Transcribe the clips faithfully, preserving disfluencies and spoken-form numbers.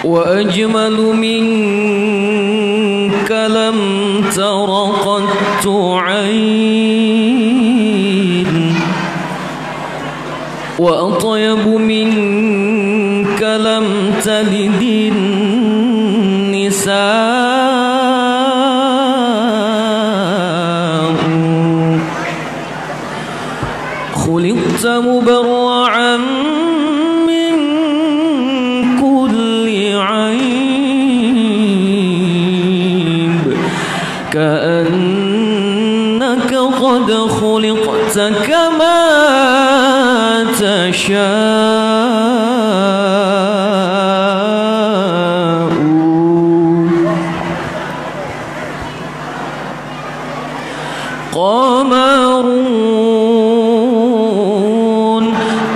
وأجمل منك لم تر قط عين وأطيب منك لم تلد النساء خلقت مبرعا من كل عيب كأنك قد خلقت كما تشاء قمرون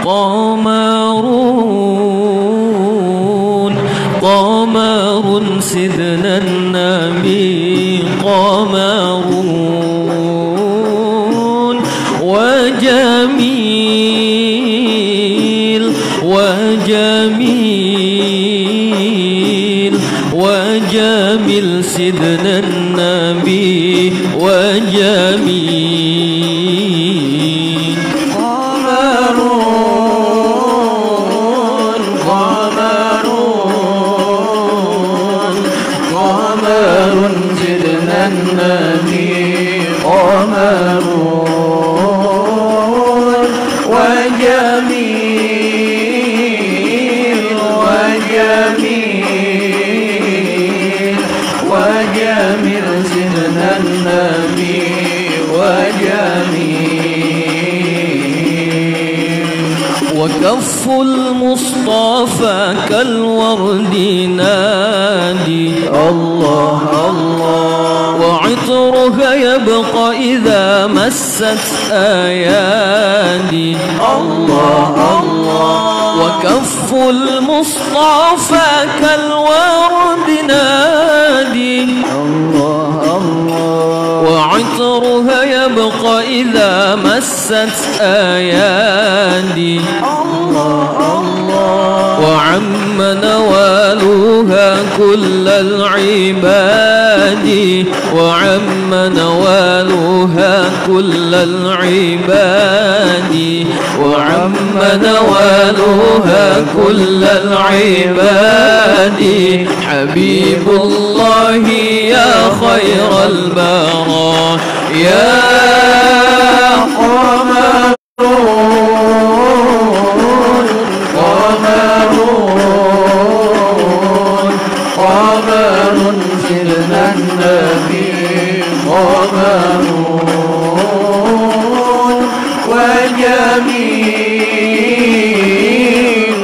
قمرون قمر سيدنا النبي قمرون وجميل وجميل وجميل سيدنا النبي وجميل قمرون قمرون قمر سيدنا النبي قمرون وجميل وجميل وجميل سيدنا النبي وجميل وكف المصطفى كالورد نادي الله الله وعطرها يبقى إذا مست أيادي الله الله وكف المصطفى كالورد نادي الله الله وعطرها يبقى إذا مست أيادي الله الله وعم نوالها كل العباد وعم نوالها كل العباد وعم نوالها كل العباد حبيب الله يا خير البرايا يا قمر قمرون قمر سيدنا النبي قمرون وجميل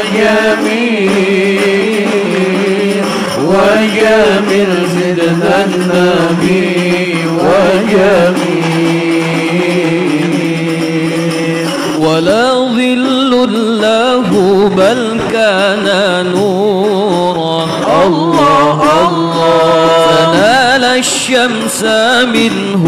وجميل وجميل سيدنا النبي وجميل ولا ظل له بل كان نورا الله الله فنال الشمس منه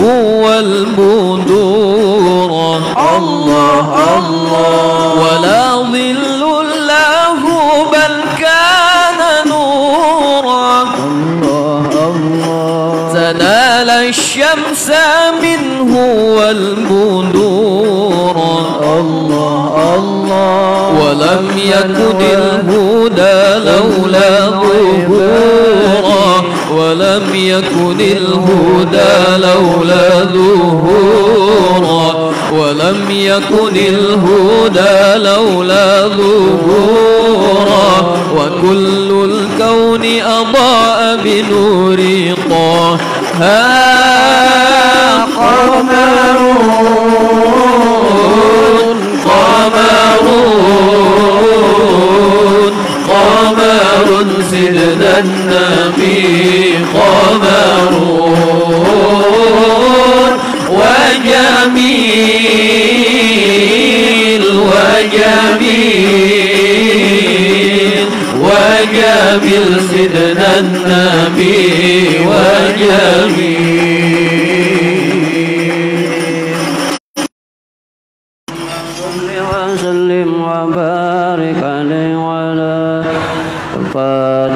والبدور الله الله ولا ظل له بل كان نورا الله الله تنال الشمس منه والبدور الله الله ولم يكن الهدى لولا ظهورا ولم يكن الهدى لولا ظهورا ولم يكن الهدى لولا ظهورا وكل الكون أضاء بنور طه قمرون قمرون قمر سيدنا النبي قمرون وجميل وجميل وجميل سيدنا النبي وجميل وسلم وبارك عليه وعلى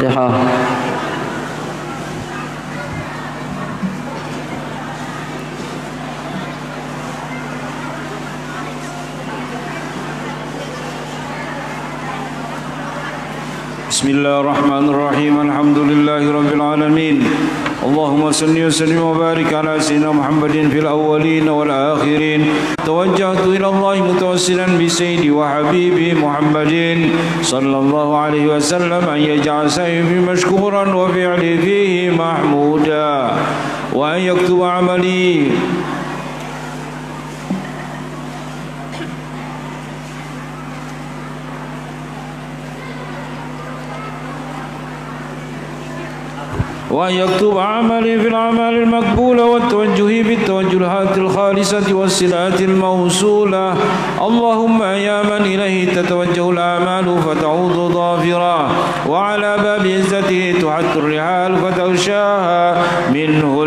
بسم الله الرحمن الرحيم الحمد لله رب العالمين اللهم صل وسلم وبارك على سيدنا محمد في الأولين والآخرين توجهت إلى الله متوسلا بسيدي وحبيبي محمد صلى الله عليه وسلم أن يجعل سعيه مشكورا وفعلي فيه محمودا وأن يكتب عملي وأن يكتب عملي في الأعمال المقبولة والتوجه بالتوجهات الخالصة والصلات الموصولة اللهم يا من إليه تتوجه الأعمال فتعود ظافرا وعلى باب عزته تحت الرحال فتغشاها منه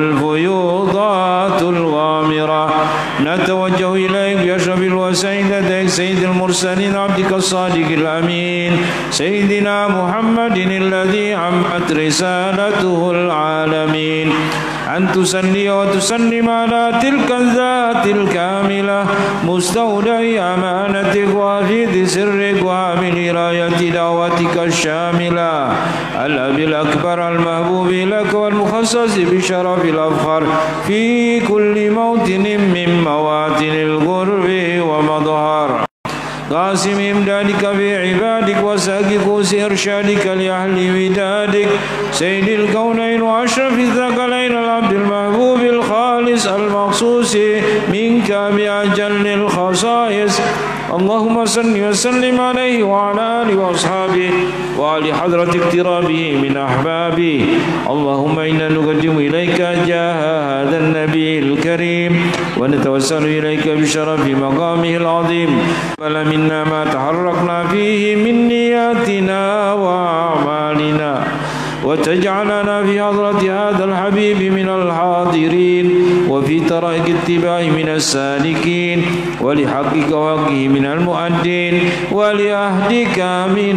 الفيوضات الغامرة نتوجه إليك بأشرف الوسيلتين سيد المرسلين عبدك الصادق الأمين سيدنا محمد الذي عمت رسالته العالمين أن تصلي وتسلم على تلك الذات الكاملة مستودع أمانتك وحفيظ سرك وعامل راية دعوتك الشاملة الأب الأكبر المحبوب لك والمخصص بشرف الأفخر في كل موطن من مواطن القرب ومظهر قاسم إمدادك في عبادك وساق كوس إرشادك لأهل ودادك سيد الكونين وأشرف الثقلين العبد المحبوب الخالص المخصوص منك بأجل الخصائص اللهم صل وسلم عليه وعلى آله وأصحابه وعلى حضرة اقترابه من أحبابه اللهم إنا نقدم إليك جاه هذا النبي الكريم ونتوسل إليك بشرف مقامه العظيم بل منا ما تحركنا فيه من نياتنا وأعمالنا وتجعلنا في حضرة هذا الحبيب من الحاضرين وفي طريق اتباعه من السالكين ولحقك وحقه من المؤدين ولأهدك من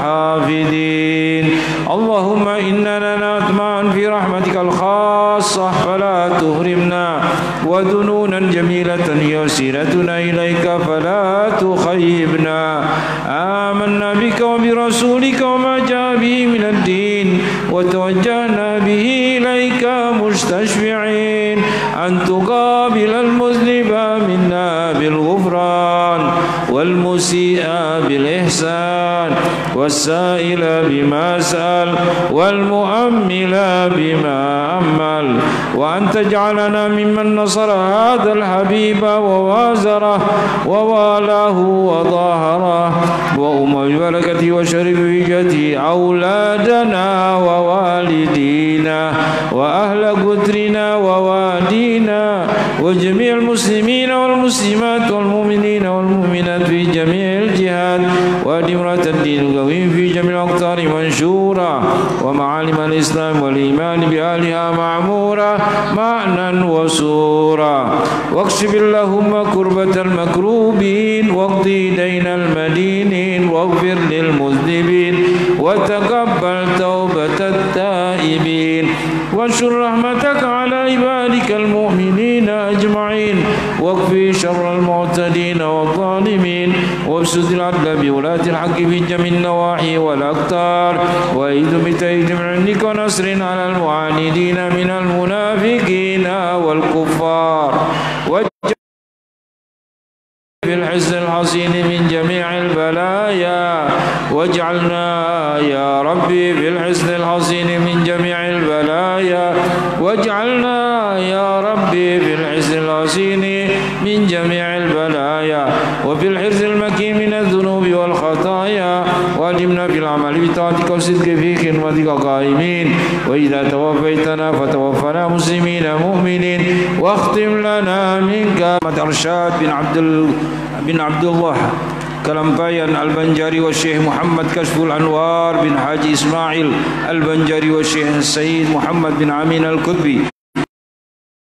الحافظين اللهم إننا نطمع في رحمتك الخاصة فلا تهرمنا وذنونا جميلة يسيرتنا إليك فلا تخيبنا آمنا بك وبرسولك وما جاء به من الدين وتوجهنا به إليك مستشفعين أن تقابل المذنب منا بالغفران والمسيء بالإحسان والسائل بما سأل والمؤمل بما أمل وأن تجعلنا ممن نصر هذا الحبيب ووازره ووالاه وظاهره وأم ببركته وشرف وجهته أولادنا ووالدينا وأهل قدرنا ووادينا وجميع المسلمين والمسلمات والمؤمنين والمؤمنات في جميع الجهات وأدمرة الدين القويم في جميع الأقطار منشورا ومعالم الإسلام والإيمان بأهلها معمورا معنى وسورا واكشف اللهم كربة المكروبين واقضي دين المدينين واغفر للمذنبين وتقبل توبة التائبين وانشر رحمتك على عبادك المؤمنين أجمعين واكفي شر المعتدين والظالمين وابسط العدل بولاة الحق في جميع النواحي والأقطار وأيد بتأييد من عندك ونصر على المعاندين من المنافقين والكفار في الحزن الحصين من جميع البلايا واجعلنا يا ربي في الحزن الحصين من جميع البلايا واجعلنا يا ربي في الحزن الحصين من جميع البلايا وفي الحرز المكين من الذنوب والخطايا واجمنا في العمل بطاعتك والصدق في خدمتك قائمين وإذا توفيتنا فتوفنا مسلمين مؤمنين واختم لنا منك أرشاد بن عبد بن عبد الله كلمبايان البنجاري والشيخ محمد كشف الأنوار بن حاج إسماعيل البنجاري والشيخ السيد محمد بن عمين الكتبي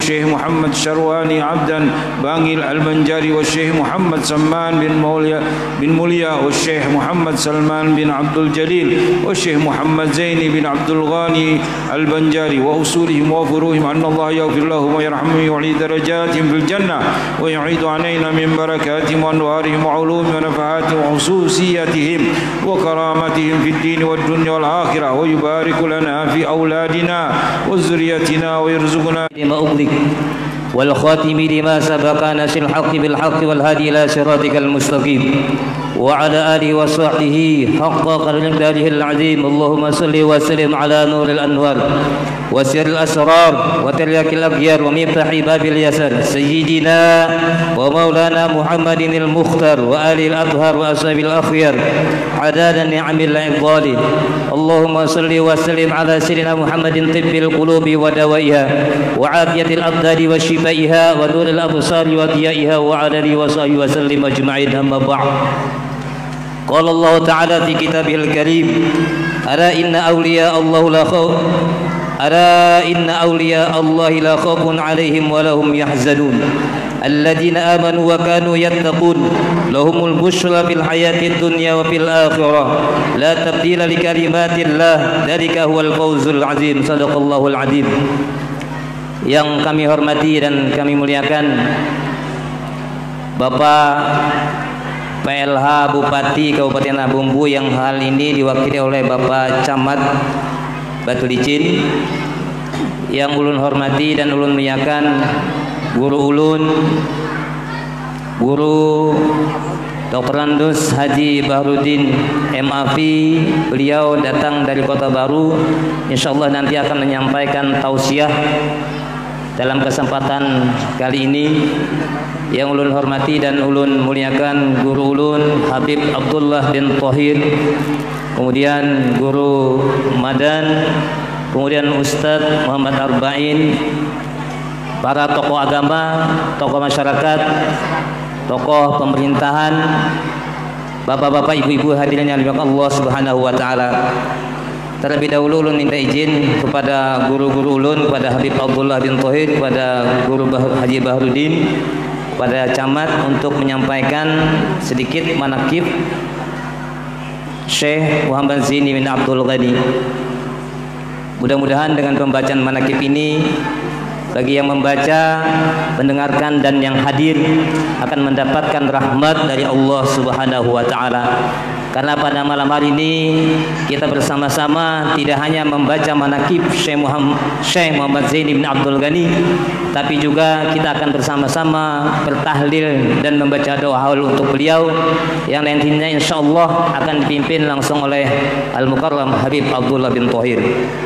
الشيخ محمد شرواني عبدا بانجل البنجاري والشيخ محمد سلمان بن موليا بن موليا والشيخ محمد سلمان بن عبد الجليل والشيخ محمد زيني بن عبد الغاني البنجاري وأصولهم وفروعهم أن الله يغفر لهم ويرحمهم ويعلي درجاتهم في الجنة ويعيد علينا من بركاتهم وأنوارهم وعلومهم ونفحاتهم وخصوصياتهم وكرامتهم في الدين والدنيا والآخرة ويبارك لنا في أولادنا وذريتنا ويرزقنا لما أغلق والخاتم لما سبق ناصر الحق بالحق والهادي إلى صراطك المستقيم وعلى آله وصحبه حق قدره العظيم. اللهم صل وسلم على نور الأنوار وسر الأسرار وترياك الأغيار ومفتاح باب اليسر سيدنا ومولانا محمد المختار وآله الأطهار وأصحاب الأخيار عدد النعم العظال. اللهم صل وسلم على سيدنا محمد طب القلوب ودوائها وعافية الأبدان وشفائها ونور الأبصار وضيائها وعلى آله وصحبه وسلم أجمعين. أما بعد، قال الله تعالى في كتابه الكريم: ألا إن أولياء الله لا خوف ألا إن أولياء الله لا خوف عليهم ولا هم يحزنون الذين آمنوا وكانوا يتقون لهم البشرى في الحياة الدنيا وفي الآخرة لا تبديل لكلمات الله ذلك هو الفوز العظيم. صدق الله العظيم. Yang kami hormati dan kami muliakan Bapak P L H Bupati Kabupaten Bumbu yang hal ini diwakili oleh Bapak Camat Batu Licin, yang ulun hormati dan ulun muliakan guru ulun, Guru Doktor Landus Haji Bahrudin M A V. Beliau datang dari Kota Baru, insya Allah nanti akan menyampaikan tausiah dalam kesempatan kali ini. Yang ulun hormati dan ulun muliakan guru ulun Habib Abdullah bin Thohir, kemudian Guru Madan, kemudian Ustadz Muhammad Arba'in, para tokoh agama, tokoh masyarakat, tokoh pemerintahan, bapak-bapak, ibu-ibu hadirin yang dimuliakan Allah Subhanahu wa taala. Terlebih dahulu ulun minta izin kepada guru-guru ulun, kepada Habib Abdullah bin Thohir, kepada Guru Haji Bahrudin, kepada Camat untuk menyampaikan sedikit manakib Syekh Muhammad Zaini bin Abdul Ghani. Mudah-mudahan dengan pembacaan manakib ini, bagi yang membaca, mendengarkan dan yang hadir akan mendapatkan rahmat dari Allah Subhanahu wa taala. Karena pada malam hari ini kita bersama-sama tidak hanya membaca manakib Syekh Muhammad, Syekh Muhammad Zaini bin Abdul Ghani, tapi juga kita akan bersama-sama bertahlil dan membaca doa haul untuk beliau yang nantinya insya Allah akan dipimpin langsung oleh Al-Mukarram Habib Abdullah bin Thohir.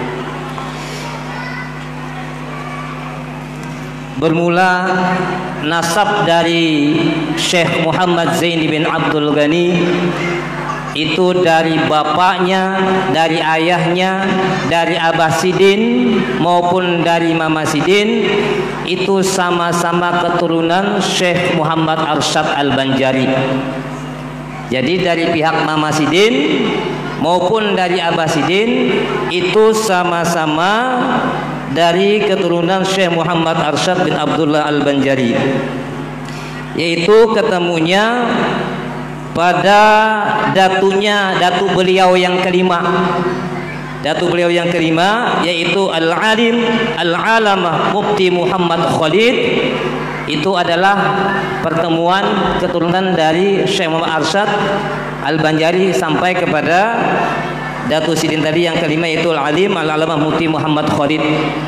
Bermula nasab dari Syekh Muhammad Zaini bin Abdul Ghani itu dari bapaknya, dari ayahnya, dari Abah Sidin maupun dari Mama Sidin, itu sama-sama keturunan Syekh Muhammad Arsyad Al-Banjari. Jadi dari pihak Mama Sidin maupun dari Abah Sidin itu sama-sama dari keturunan Syekh Muhammad Arsyad bin Abdullah Al-Banjari, yaitu ketemunya pada datunya, datu beliau yang kelima. Datu beliau yang kelima yaitu Al-Alim Al-Alamah Mufti Muhammad Khalid. Itu adalah pertemuan keturunan dari Syekh Muhammad Arsyad Al-Banjari sampai kepada Datu Sidin tadi yang kelima yaitu Al-Alim Al-Alamah Mufti Muhammad Khalid.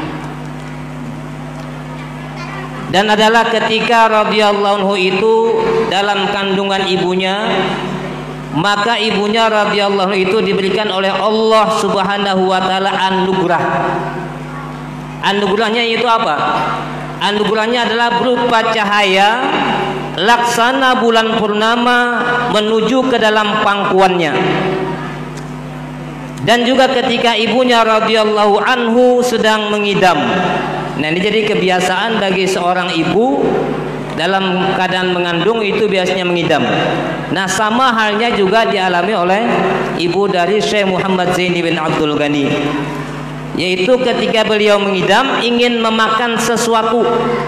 Dan adalah ketika radhiyallahu anhu itu dalam kandungan ibunya, maka ibunya radhiyallahu anhu itu diberikan oleh Allah Subhanahu wa taala anugerah. Anugerahnya itu apa? Anugerahnya adalah berupa cahaya laksana bulan purnama menuju ke dalam pangkuannya. Dan juga ketika ibunya radhiyallahu anhu sedang mengidam. Nah, ini jadi kebiasaan bagi seorang ibu dalam keadaan mengandung itu biasanya mengidam. Nah, sama halnya juga dialami oleh ibu dari Syekh Muhammad Zaini bin Abdul Ghani, yaitu ketika beliau mengidam ingin memakan sesuatu,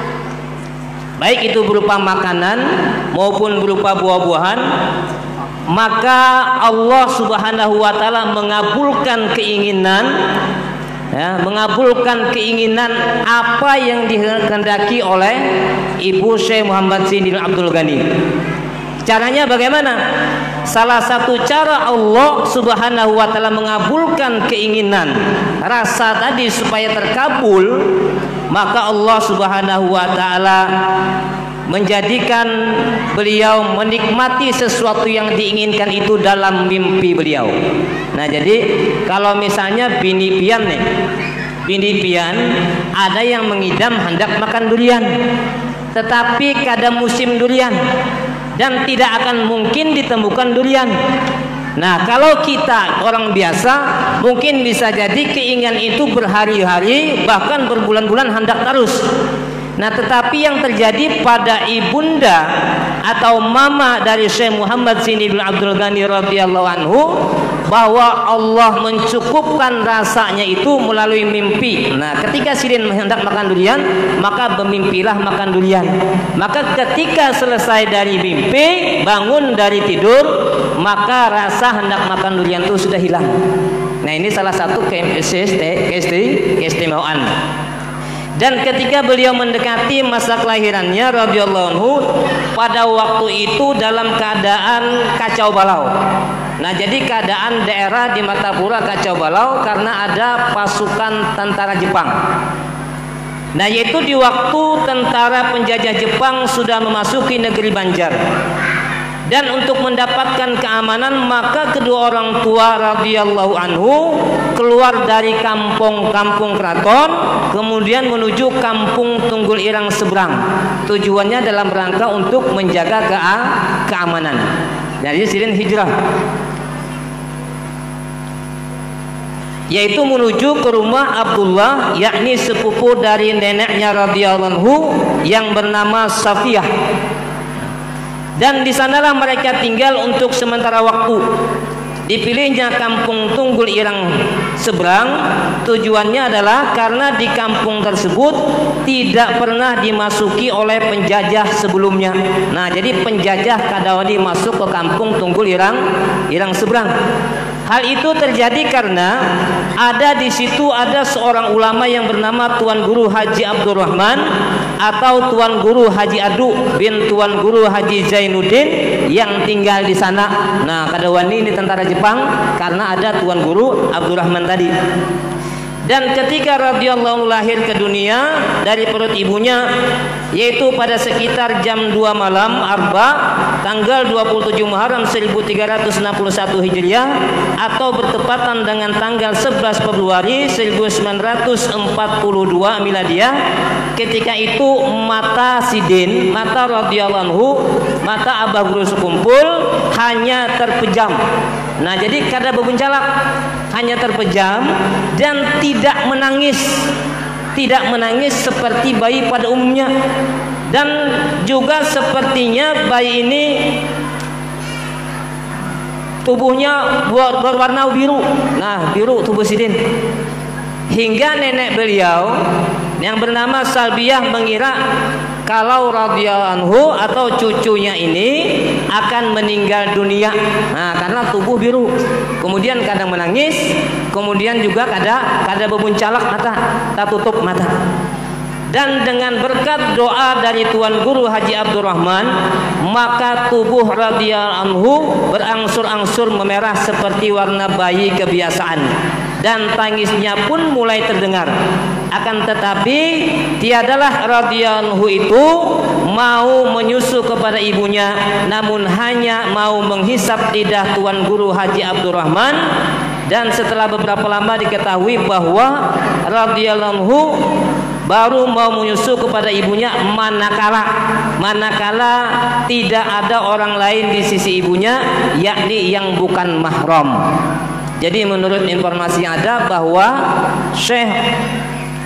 baik itu berupa makanan maupun berupa buah-buahan, maka Allah Subhanahu wa taala mengabulkan keinginan, ya, mengabulkan keinginan apa yang dikehendaki oleh Ibu Syekh Muhammad Zainul Abdul Ghani. Caranya bagaimana? Salah satu cara Allah Subhanahu wa taala mengabulkan keinginan rasa tadi supaya terkabul, maka Allah Subhanahu wa taala menjadikan beliau menikmati sesuatu yang diinginkan itu dalam mimpi beliau. Nah, jadi kalau misalnya bini pian nih, bini pian ada yang mengidam hendak makan durian, tetapi kada musim durian dan tidak akan mungkin ditemukan durian. Nah, kalau kita orang biasa mungkin bisa jadi keinginan itu berhari-hari bahkan berbulan-bulan hendak terus. Nah, tetapi yang terjadi pada ibunda atau mama dari Syekh Muhammad Zainul Abdul Ghani radhiyallahu anhu, bahwa Allah mencukupkan rasanya itu melalui mimpi. Nah, ketika Sirin hendak makan durian, maka bermimpilah makan durian. Maka ketika selesai dari mimpi, bangun dari tidur, maka rasa hendak makan durian itu sudah hilang. Nah, ini salah satu keistimewaan. Dan ketika beliau mendekati masa kelahirannya radhiyallahu anhu, pada waktu itu dalam keadaan kacau balau. Nah, jadi keadaan daerah di Martapura kacau balau karena ada pasukan tentara Jepang. Nah, yaitu di waktu tentara penjajah Jepang sudah memasuki negeri Banjar. Dan untuk mendapatkan keamanan, maka kedua orang tua radhiyallahu anhu keluar dari kampung-kampung keraton, kemudian menuju kampung Tunggul Irang seberang. Tujuannya dalam rangka untuk menjaga ke keamanan. Jadi Sirin hijrah, yaitu menuju ke rumah Abdullah, yakni sepupu dari neneknya radhiyallahu anhu yang bernama Safiyah. Dan di sanalah mereka tinggal untuk sementara waktu. Dipilihnya kampung Tunggul Irang seberang, tujuannya adalah karena di kampung tersebut tidak pernah dimasuki oleh penjajah sebelumnya. Nah, jadi penjajah kadawadi masuk ke kampung Tunggul Irang Irang seberang. Hal itu terjadi karena ada di situ ada seorang ulama yang bernama Tuan Guru Haji Abdurrahman atau Tuan Guru Haji Adu bin Tuan Guru Haji Zainuddin yang tinggal di sana. Nah, kadawani ini tentara Jepang karena ada Tuan Guru Abdurrahman tadi. Dan ketika radhiyallahu lahir ke dunia dari perut ibunya, yaitu pada sekitar jam dua malam Arba, tanggal dua puluh tujuh Muharram seribu tiga ratus enam puluh satu Hijriah, atau bertepatan dengan tanggal sebelas Februari seribu sembilan ratus empat puluh dua Miladiah. Ketika itu mata Sidin, mata radhiyallahu anhu, mata Abah Guru sekumpul hanya terpejam. Nah, jadi kada bebuncalak, hanya terpejam dan tidak menangis, tidak menangis seperti bayi pada umumnya. Dan juga sepertinya bayi ini tubuhnya berwarna biru. Nah, biru tubuh Sidin. Hingga nenek beliau yang bernama Salbiyah mengira kalau radhiyallahu anhu atau cucunya ini akan meninggal dunia. Nah, karena tubuh biru, kemudian kadang menangis, kemudian juga kadang kadang berbuncalak mata, tak tutup mata. Dan dengan berkat doa dari Tuan Guru Haji Abdurrahman, maka tubuh radhiyallahu anhu berangsur-angsur memerah seperti warna bayi kebiasaan, dan tangisnya pun mulai terdengar. Akan tetapi tiadalah radhiyallahu anhu itu mau menyusu kepada ibunya, namun hanya mau menghisap lidah Tuan Guru Haji Abdurrahman. Dan setelah beberapa lama diketahui bahwa radhiyallahu anhu baru mau menyusu kepada ibunya manakala manakala tidak ada orang lain di sisi ibunya, yakni yang bukan mahram. Jadi menurut informasi yang ada bahwa Syekh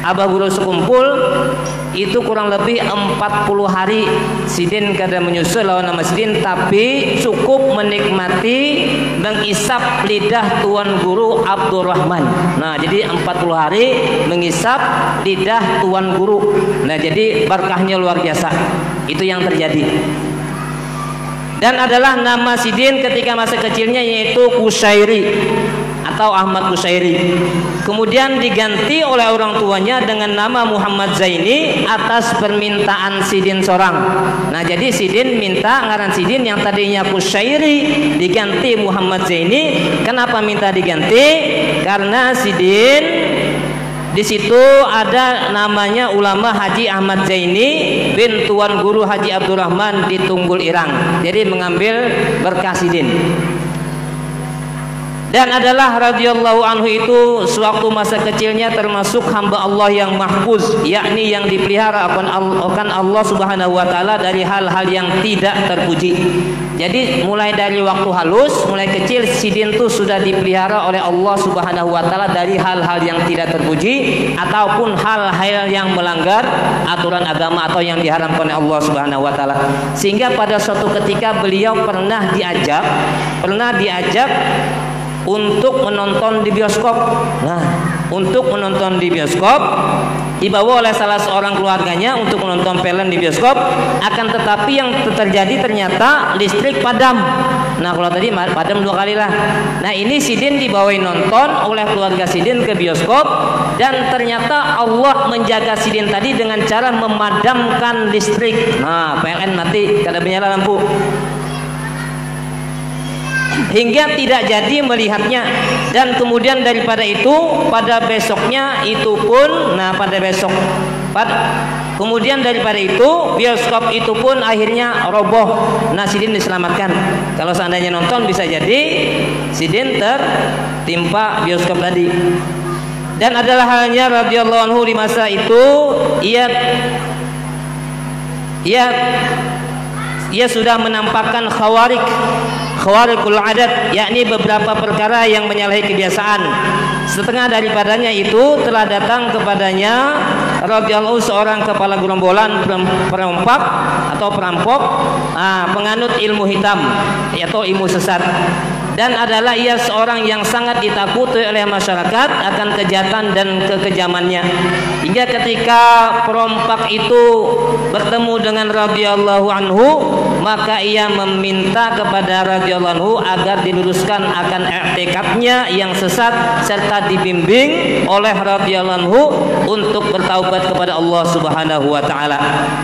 Abah Guru sekumpul itu kurang lebih empat puluh hari Sidin kada menyusul lawan nama Sidin, tapi cukup menikmati mengisap lidah Tuan Guru Abdurrahman. Nah, jadi empat puluh hari mengisap lidah Tuan Guru. Nah, jadi berkahnya luar biasa. Itu yang terjadi. Dan adalah nama Sidin ketika masa kecilnya yaitu Kusyairi atau Ahmad Kusyairi. Kemudian diganti oleh orang tuanya dengan nama Muhammad Zaini atas permintaan Sidin sorang. Nah, jadi Sidin minta ngaran Sidin yang tadinya Kusyairi diganti Muhammad Zaini. Kenapa minta diganti? Karena Sidin di situ ada namanya ulama Haji Ahmad Zaini bin Tuan Guru Haji Abdurrahman di Tunggul Irang. Jadi mengambil berkah Sidin. Dan adalah radhiyallahu anhu itu sewaktu masa kecilnya termasuk hamba Allah yang mahfuz, yakni yang dipelihara akan Allah Subhanahu wa taala dari hal-hal yang tidak terpuji. Jadi mulai dari waktu halus, mulai kecil Sidin itu sudah dipelihara oleh Allah Subhanahu wa taala dari hal-hal yang tidak terpuji ataupun hal-hal yang melanggar aturan agama atau yang diharamkan oleh Allah Subhanahu wa taala. Sehingga pada suatu ketika beliau pernah diajak, pernah diajak untuk menonton di bioskop. Nah, untuk menonton di bioskop dibawa oleh salah seorang keluarganya untuk menonton film di bioskop. Akan tetapi yang terjadi ternyata listrik padam. Nah, kalau tadi padam dua kali lah. Nah, ini Sidin dibawain nonton oleh keluarga Sidin ke bioskop, dan ternyata Allah menjaga Sidin tadi dengan cara memadamkan listrik. Nah, P L N mati, kada menyala lampu, hingga tidak jadi melihatnya. Dan kemudian daripada itu pada besoknya itu pun, nah pada besok pada, kemudian daripada itu bioskop itu pun akhirnya roboh. Nah, Sidin diselamatkan. Kalau seandainya nonton bisa jadi Sidin tertimpa bioskop tadi. Dan adalah halnya radhiyallahu anhu di masa itu ia ia ia sudah menampakkan khawarik khawarikul adat, yakni beberapa perkara yang menyalahi kebiasaan. Setengah daripadanya itu telah datang kepadanya radhiyallahu seorang kepala gerombolan perompak atau perampok, ah, penganut ilmu hitam atau ilmu sesat. Dan adalah ia seorang yang sangat ditakuti oleh masyarakat akan kejahatan dan kekejamannya. Hingga ketika perompak itu bertemu dengan radhiyallahu anhu, maka ia meminta kepada radhiyallahu anhu agar diluruskan akan i'tikadnya yang sesat serta dibimbing oleh radhiyallahu anhu untuk bertaubat kepada Allah Subhanahu wa taala.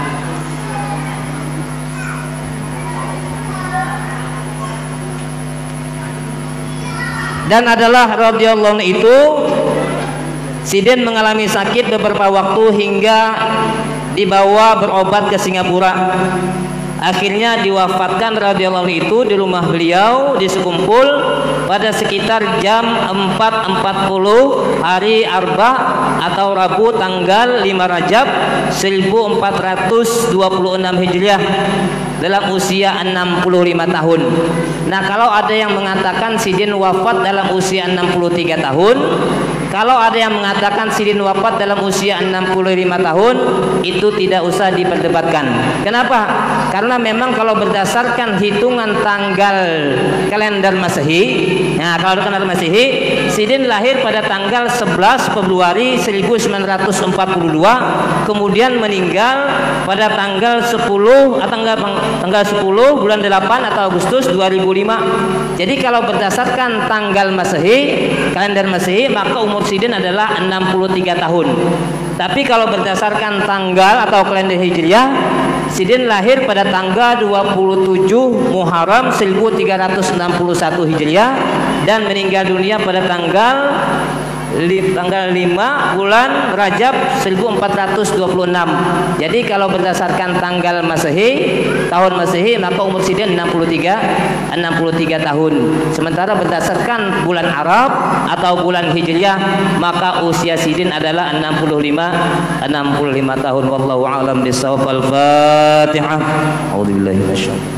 Dan adalah radhiyallahu anhu itu Sidin mengalami sakit beberapa waktu hingga dibawa berobat ke Singapura. Akhirnya diwafatkan radhiyallahu anhu itu di rumah beliau di Sekumpul pada sekitar jam empat empat puluh hari Arba atau Rabu tanggal lima Rajab seribu empat ratus dua puluh enam Hijriah dalam usia enam puluh lima tahun. Nah, kalau ada yang mengatakan Sidin wafat dalam usia enam puluh tiga tahun, kalau ada yang mengatakan Sidin wafat dalam usia enam puluh lima tahun, itu tidak usah diperdebatkan. Kenapa? Karena memang kalau berdasarkan hitungan tanggal kalender Masehi, nah kalau kalender Masehi, Sidin lahir pada tanggal sebelas Februari seribu sembilan ratus empat puluh dua, kemudian meninggal pada tanggal sepuluh atau tanggal tanggal sepuluh bulan delapan atau Agustus dua ribu lima. Jadi kalau berdasarkan tanggal Masehi, kalender Masehi, maka umur Sidin adalah enam puluh tiga tahun. Tapi kalau berdasarkan tanggal atau kalender Hijriah, Sidin lahir pada tanggal dua puluh tujuh Muharram seribu tiga ratus enam puluh satu Hijriah dan meninggal dunia pada tanggal tanggal lima bulan Rajab seribu empat ratus dua puluh enam. Jadi kalau berdasarkan tanggal Masehi, tahun Masehi, maka umur Sidin enam puluh tiga tahun. Sementara berdasarkan bulan Arab atau bulan Hijriah, maka usia Sidin adalah enam puluh lima tahun. Wallahu a'lam bishawab. Al-Fatihah. A'udzubillahi minasyaitonir.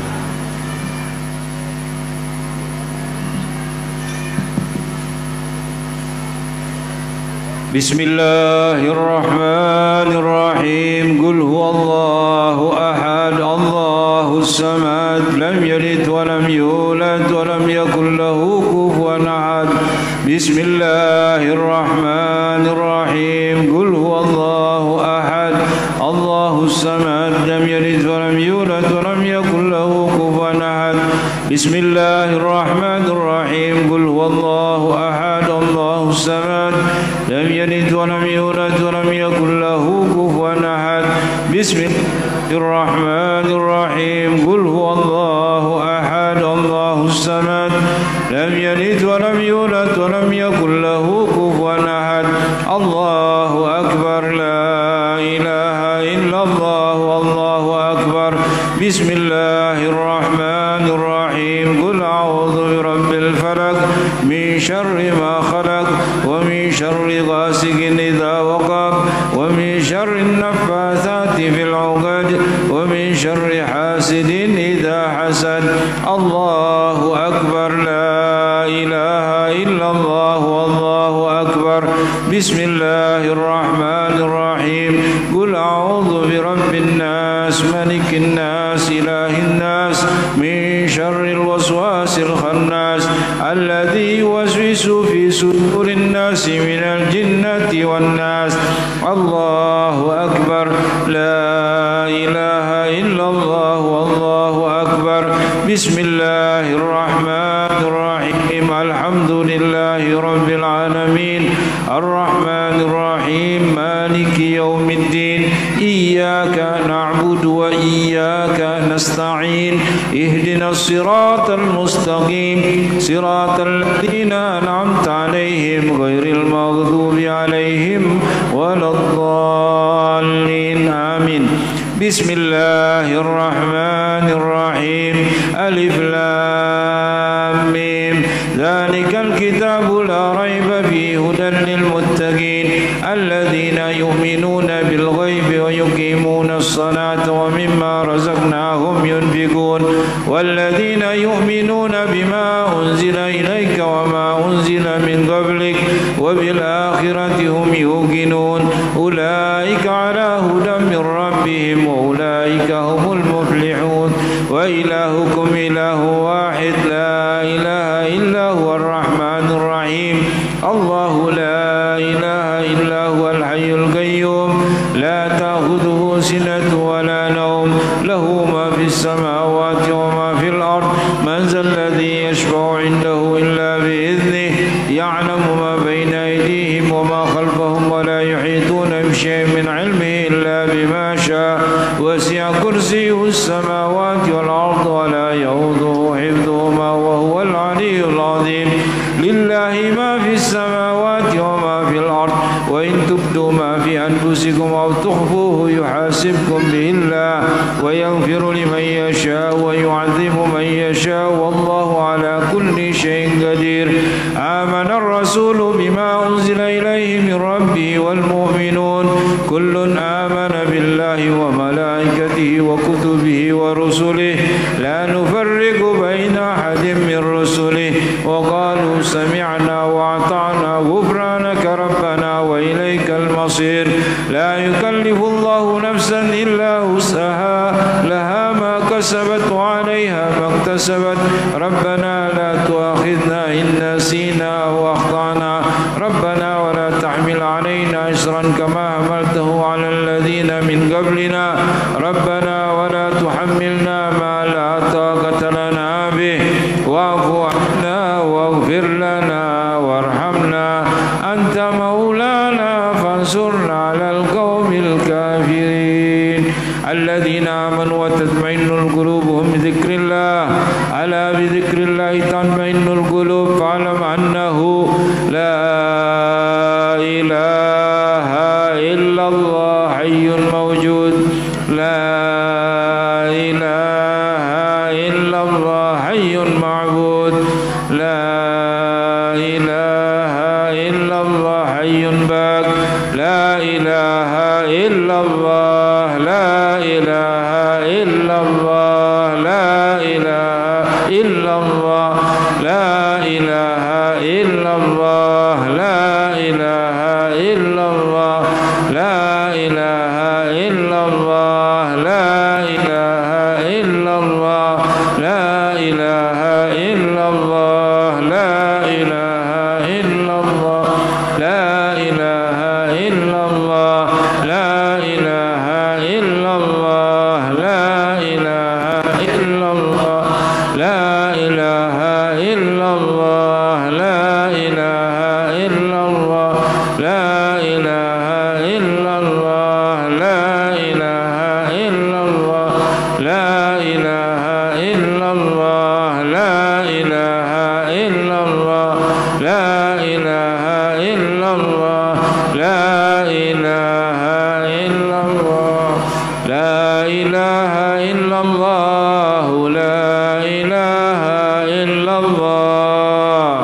بسم الله الرحمن الرحيم قل هو الله أحد الله الصمد لم يلد ولم يولد ولم يكن له كفوا أحد بسم الله الرحمن الرحيم قل هو الله أحد الله الصمد لم يلد ولم يولد ولم يكن له كفوا أحد بسم الله الرحمن الرحيم قل هو الله أحد الله الصمد لم يلد ولم يولد ولم يكن له كفوا أحد بسم الله الرحمن الرحيم قل هو الله أحد الله الصمد لم يلد ولم يولد ولم يكن له كفوا أحد الله أكبر لا إله إلا الله والله أكبر بسم الله الرحمن الرحيم قل أعوذ برب الفلق من شر ما خلق ومن شر غاسق إذا وقب ومن شر النفاثات في العقد ومن شر حاسد إذا حسد الله أكبر لا إله إلا الله والله أكبر بسم الله الرحمن الرحيم قل أعوذ برب الناس ملك الناس إله الناس من شر الوسواس الخناس الذي يوسوس في صدور الناس من الجنة والناس الله أكبر لا إله إلا الله والله أكبر بسم الله الرحمن الرحيم الحمد لله رب العالمين الرحمن الرحيم مالك يوم الدين إياك نعبد وإياك نستعين اهدنا الصراط المستقيم صراط الذين أنعمت عليهم غير المغضوب عليهم ولا الضالين آمين بسم الله الرحمن الرحيم ألف لام ميم ذلك الكتاب لا ريب فيه هدى للمتقين الذين يؤمنون بالغيب ويقيمون الصلاة ومما رزقناهم ينفقون والذين يؤمنون بما أنزل إليك وما أنزل من قبلك وبالآخرة هم يوقنون أولئك على هدى من ربهم وأولئك هم المفلحون وإلهكم إله واحد لا إله إلا هو الرحمن الرحيم الله لا إله إلا هو الحي القيوم لا تأخذه سنة ولا نوم له ما في السماوات وما في الأرض من ذا الذي يشفع عنده إلا بإذنه يعلم ما بين أيديهم وما خلفهم ولا يحيطون بشيء من علمه إلا بما شاء وسع كرسيه السماوات والأرض ولا يؤوده حفظهما وهو العلي العظيم لله ما في السماوات وما في الأرض وإن تبدوا ما في أنفسكم أو تخفوه يحاسبكم به الله ويغفر لمن يشاء ويعذب من يشاء والله على كل شيء قدير آمن الرسول بما أنزل إليه من ربه والمؤمنون كل آمن بالله وملائكته وكتبه ورسله لا نفرق بين أحد من رسله وقالوا سمعنا وأطعنا غفرانك ربنا وإليك المصير لا يكلف الله نفسا إلا وسعها لها ما كسبت وعليها ما اكتسبت ربنا لا تؤاخذنا إن نسينا أو أخطأنا ربنا ولا تحمل علينا إصرا كما حملته على الذين من قبلنا ربنا ولا تحملنا ما لا طاقة لنا به واعف عنا واغفر لنا وارحمنا أنت مولانا فانصرنا على القوم الكافرين الذين آمنوا وتطمئن القلوب هم بذكر الله ألا بذكر الله تطمئن القلوب فاعلم أنه لا إله إلا الله حي موجود لا إله إلا الله حي معبود لا إله إلا الله حي باق لا إله إلا الله لا إله إلا الله لا إله إلا الله لا إله إلا الله لا إله إلا ilaha illallah, la ilaha illallah, la ilaha illallah, la ilaha illallah, la ilaha illallah, la ilaha illallah, la ilaha illallah, la ilaha illallah, la ilaha illallah, la ilaha illallah, la ilaha illallah, la ilaha illallah, la ilaha illallah, la ilaha illallah, la ilaha illallah.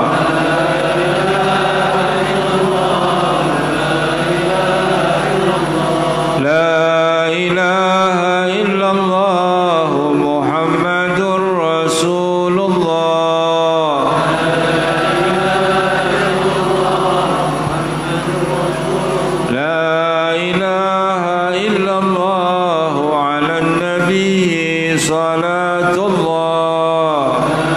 La ilaha illallah Muhammadur Rasulullah. La ilaha illallah ala nabi salatullah.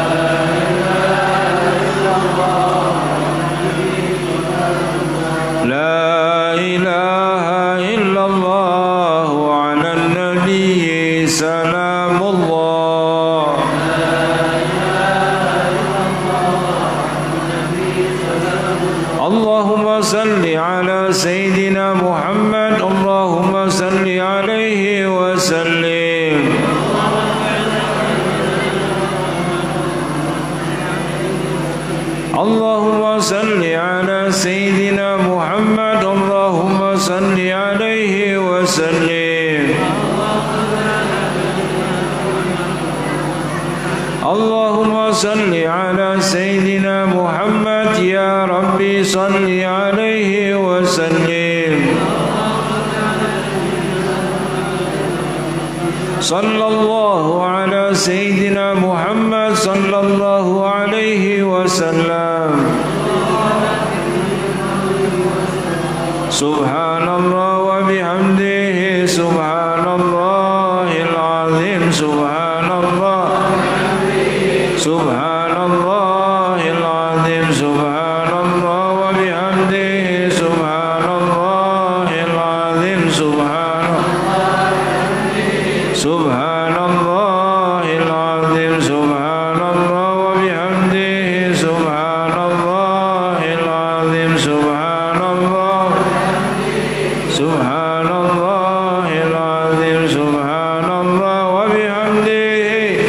La ilaha illallah ala nabi salamullah. Allahumma salli ala Sayyidina Muhammad, Allahumma salli alaihi wa sallim. Allahumma salli ala Sayyidina Muhammad, Allahumma salli alaihi wa sallim. Allahumma salli ala Sayyidina Muhammad, ya Rabbi salli alaihi wa sallim. Sallallahu ala Sayyidina Muhammad, sallallahu alaihi wa sallam. Subhanallah wa bihamdihi, subhanallahil azim, subhanallah, subhanallahil azim, subhanallah wa bihamdihi, subhanallahil azim, subhanallah, subhanallahil azim, subhanallah wa bihamdihi, subhanallahil azim, subhanallah, subhanallahil azim, subhanallah wa bihamdihi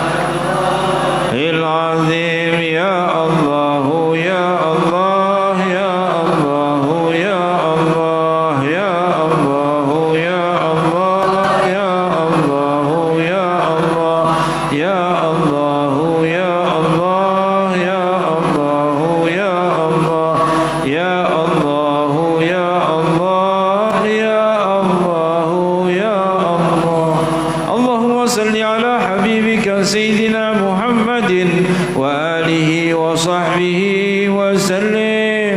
il azim. Ya Allah, ya Allah, ya Allah, ya Allah, ya Allah, ya Allah, ya Allah, ya Allah, ya Allah, ya Allah, ya Allah, ya Allah, ya Allah, ya Allah, ya Allah, ya Allah. Allahumma salli ala habibika Sayyidina Muhammadin wa alihi wa sahbihi wa sallim.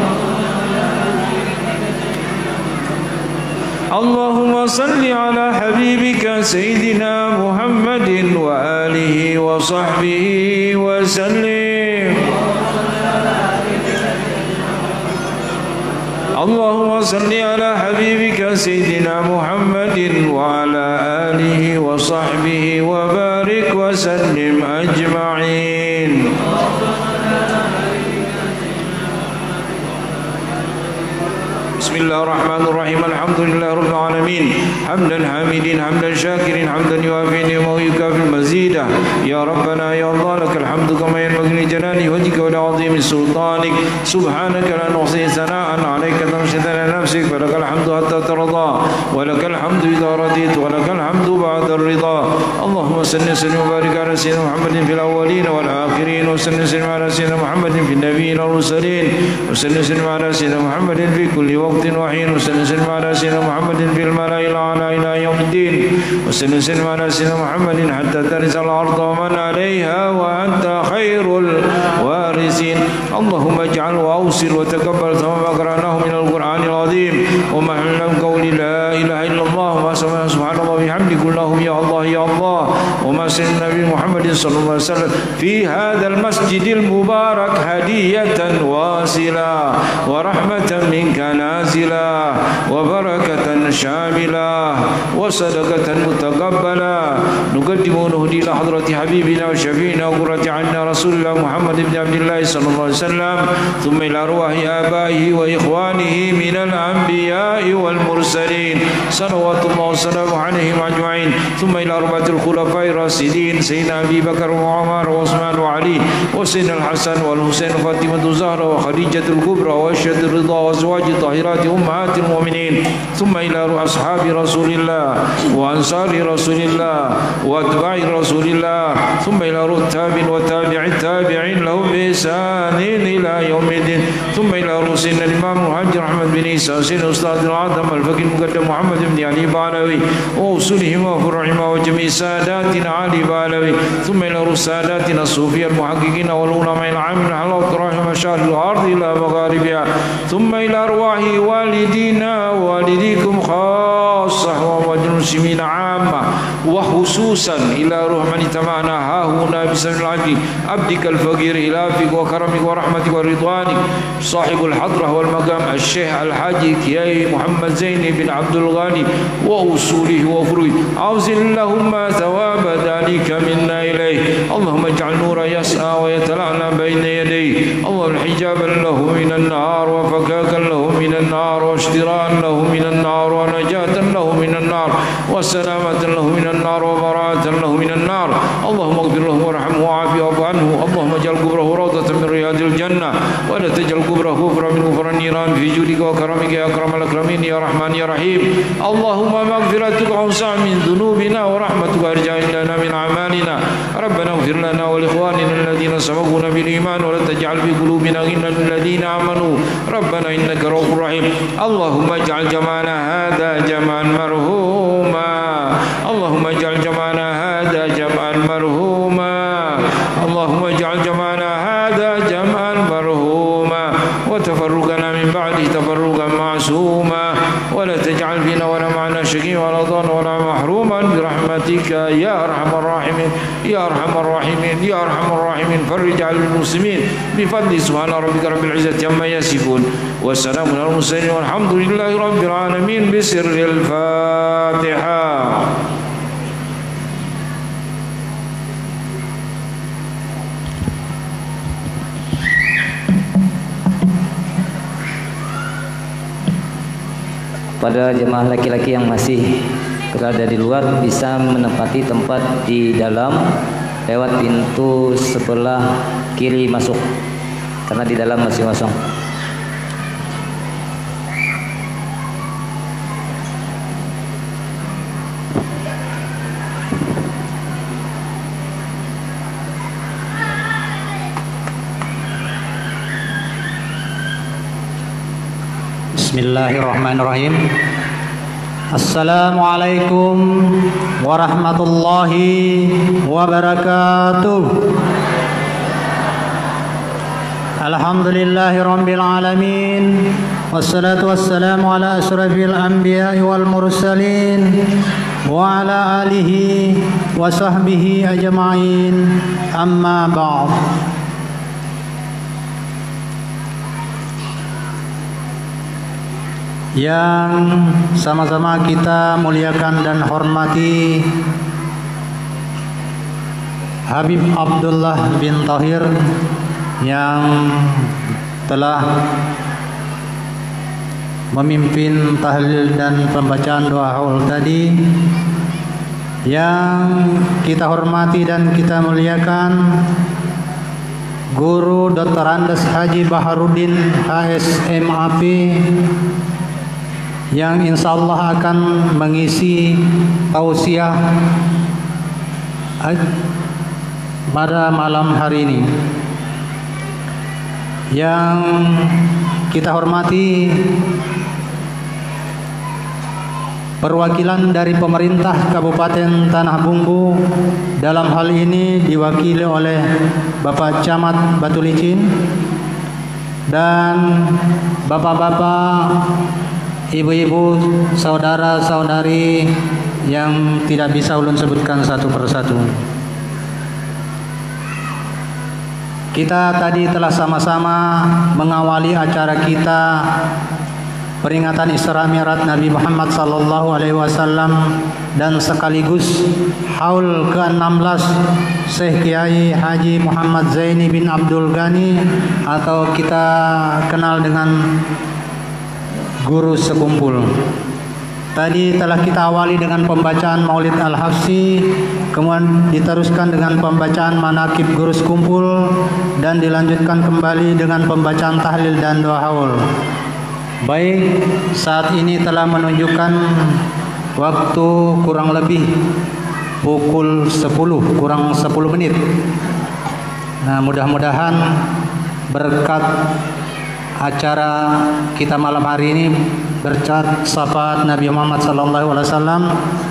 Allahumma salli ala habibika Sayyidina Muhammadin wa alihi wa sahbihi wa sallim. Allahumma salli ala habibika Sayyidina Muhammadin wa ala alihi wa sahbihi wa barik wa sallim ajma'in. Bismillahirrahmanirrahim. Alhamdulillahi rabbil alamin. Hamdan hamidin, hamdan syakirin, hamdan yuafi ni'amahu yukafi mazidah. Ya Rabbana ya Allah, lakal hamdu kama yanbaghi li jalali wajhika wa li'azimi sultanik. Subhanaka la nuhsi sana'an 'alaika tamshidana nafsik, wa lakal hamdu hatta tarda, wa lakal hamdu idza radit, wa lakal hamdu ba'da ar-ridha. Allahumma salli wa sallim wa barik ala sayyidina Muhammadin fil awwalin wal akhirin, wa salli wa sallim ala sayyidina Muhammadin fil nabiyyin wal mursalin, wa salli wa sallim ala sayyidina Muhammadin fi kulli waqtin wa hin, wa salli wa sallim ala sayyidina Muhammadin fil mala'il a'la ila yaumiddin, wa salli wa sallim ala sayyidina Muhammadin hatta tarisa al-ardha wa man 'alayha wa anta khairul warisin. Allahumma ij'al wa awsir wa taqabbal thawaba qara'nahu min al-Qur'anil azim wa ma'na qawli la ilaha illallah wa subhanallah wa bihamdihi Allahumma ya Allah ya Allah wa ma salli nabi Muhammad صلى الله عليه وسلم في هذا المسجد المبارك هدية واصلة ورحمة منك نازلة وبركة شاملة وصدقة متقبلة نقدم ونهدي إلى حضرة حبيبنا وشفينا وقرة عنا رسول الله محمد بن عبد الله صلى الله عليه وسلم ثم إلى أرواح آبائه وإخوانه من الأنبياء والمرسلين صلوات الله وسلامه عليهم أجمعين ثم إلى أربعة الخلفاء الراشدين سيدنا أبي بكر وعمر وعثمان وعلي وسيدنا الحسن والحسين وفاطمة الزهراء وخديجة الكبرى وأشهد الرضا وأزواج الطاهرات أمهات المؤمنين ثم إلى أصحاب رسول الله وأنصار رسول الله وأتباع رسول الله ثم إلى رتاب وتابع التابعين لهم بإحسان إلى يوم الدين ثم إلى رسول الإمام المهاجر أحمد بن عيسى سيدنا أستاذ العظم الفقيه المقدم محمد بن علي بالوي وأصولهما وفروعهما وجميع ساداتنا علي بالوي ثم إلى رسالاتنا الصوفية المحققين والعلماء العاملين على أطراف مشارق الأرض إلى مغاربها ثم إلى أرواح والدينا ووالديكم خاصة والمسلمين عامة وخصوصا إلى روح من تمعنا ها هنا بسم العبد عبدك الفقير إلى فيك وكرمك ورحمتك ورضوانك صاحب الحضرة والمقام الشيخ الحاج كياي محمد زين بن عبد الغني وأصوله وفروعه أوزل اللهم ثواب ذلك منا إليه اللهم اجعل نور يسعى ويتلعنى بين يديه اللهم حجابا له من النار وفكاكا له من النار واشتراء له من النار ونجاة له من النار وسلامة له من النار وبراءة له من النار اللهم اغفر له وارحمه وعافه واعف عنه اللهم اجعل قبره روضة من رياض الجنة ولا تجعل قبره كفرا من كفر النيران في جودك وكرمك يا أكرم الأكرمين يا رحمن يا رحيم اللهم مغفرتك أوسع من ذنوبنا ورحمتك أرجع لنا من أعمالنا ربنا اغفر لنا ولإخواننا الذين سبقونا بالإيمان ولا تجعل في قلوبنا غلا للذين آمنوا ربنا إنك رؤوف رحيم اللهم اجعل جمعنا هذا جمعا مرحوما اللهم اجعل جمعنا هذا جمعا مرحوما اللهم اجعل جمعنا هذا جمعا مرحوما وتفرقنا من بعده تفرقا معصوما ولا تجعل فينا ولا معنا شقيا ولا ضالا ولا محروما برحمتك يا أرحم الراحمين يا أرحم الراحمين يا أرحم الراحمين فرج على المسلمين بفضل سبحان ربك رب العزة عما يصفون والسلام على المرسلين والحمد لله رب العالمين بسر الفاتحة. Pada jemaah laki-laki yang masih berada di luar bisa menempati tempat di dalam lewat pintu sebelah kiri masuk karena di dalam masih kosong. Bismillahirrahmanirrahim. Assalamualaikum warahmatullahi wabarakatuh. Alhamdulillahi rabbil alamin. Wassalatu wassalamu ala asyrafil anbiya'i wal mursalin wa ala alihi wa sahbihi ajma'in. Amma ba'd. Yang sama-sama kita muliakan dan hormati Habib Abdullah bin Tahir yang telah memimpin tahlil dan pembacaan doa haul tadi, yang kita hormati dan kita muliakan Guru Doktor Andes Haji Baharudin H S M A P yang insya Allah akan mengisi tausiah pada malam hari ini. Yang kita hormati perwakilan dari pemerintah Kabupaten Tanah Bumbu, dalam hal ini diwakili oleh Bapak Camat Batu Licin dan bapak-bapak, ibu-ibu, saudara-saudari yang tidak bisa ulun sebutkan satu persatu. Kita tadi telah sama-sama mengawali acara kita peringatan Isra Mi'raj Nabi Muhammad sallallahu alaihi wasallam dan sekaligus haul ke enam belas Syekh Kiai Haji Muhammad Zaini bin Abdul Ghani atau kita kenal dengan Guru Sekumpul. Tadi telah kita awali dengan pembacaan Maulid Al-Hafsi, kemudian diteruskan dengan pembacaan Manaqib Guru Sekumpul dan dilanjutkan kembali dengan pembacaan tahlil dan doa haul. Baik, saat ini telah menunjukkan waktu kurang lebih pukul sepuluh kurang sepuluh menit. Nah, mudah-mudahan berkat acara kita malam hari ini, berkat syafaat Nabi Muhammad sallallahu alaihi wasallam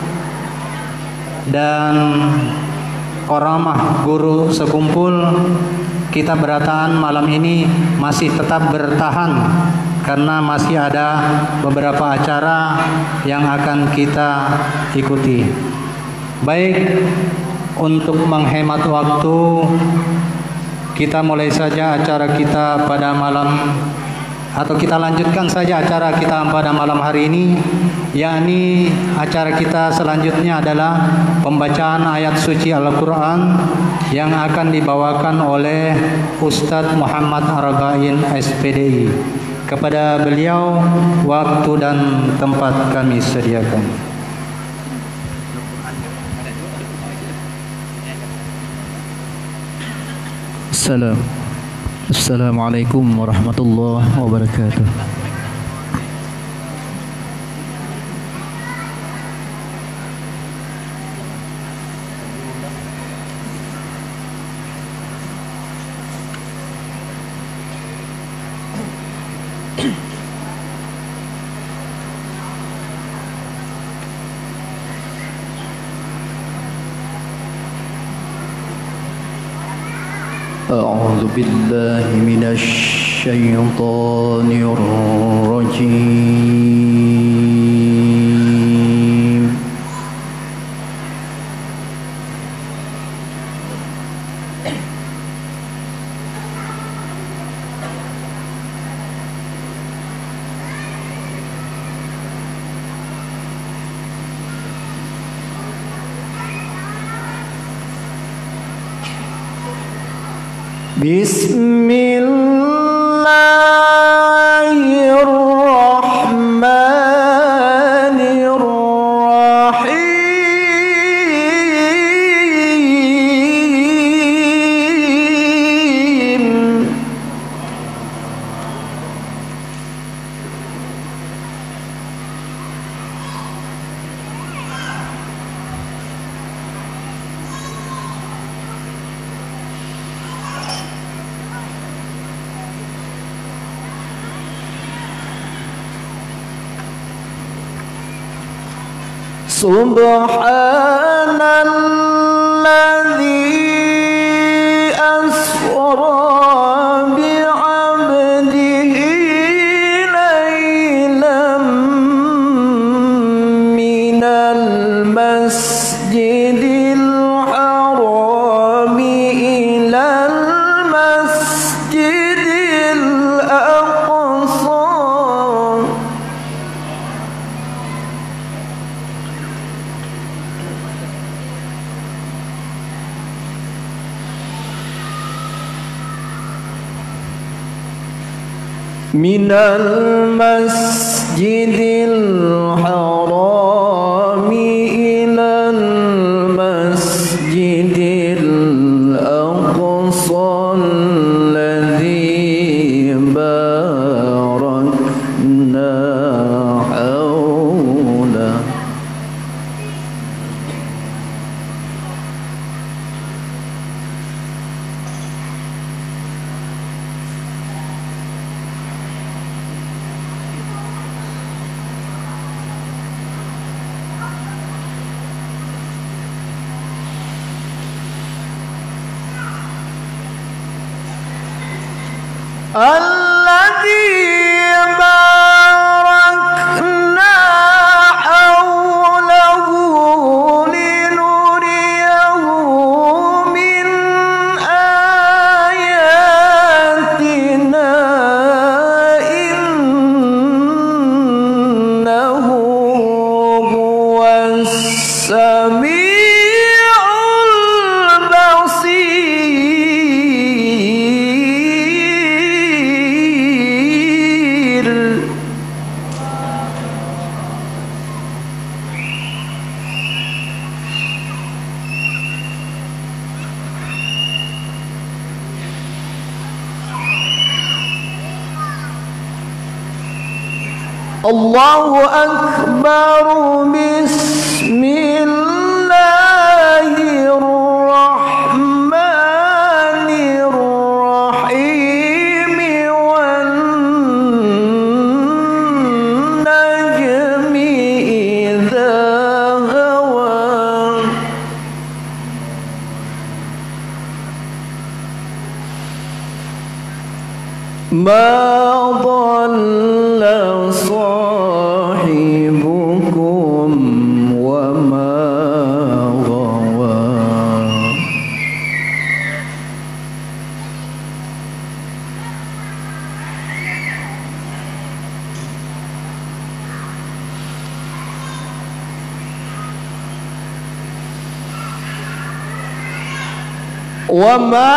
dan karamah Guru Sekumpul, kita berataan malam ini masih tetap bertahan karena masih ada beberapa acara yang akan kita ikuti. Baik, untuk menghemat waktu, kita mulai saja acara kita pada malam, atau kita lanjutkan saja acara kita pada malam hari ini, yakni acara kita selanjutnya adalah pembacaan ayat suci Al-Quran yang akan dibawakan oleh Ustadz Muhammad Arba'in S P D I. Kepada beliau waktu dan tempat kami sediakan. Salam. Assalamualaikum warahmatullahi wabarakatuh. أعوذ بالله من الشيطان الرجيم بسم الله الرحمن الرحيم سبحان الذي أسرى بعبده ليلا من المسجد الحرام إلى المسجد الأقصى من المسجد الحرام إلى المسجد الأقصى الذي باركنا حوله الذي باركنا حوله لنريه من آياته Allahu Akbar. Bismillahirrahmanirrahim. Wan najmi idza hawa. Ma dhalla sahibukum wa ma ghawa. Wa ma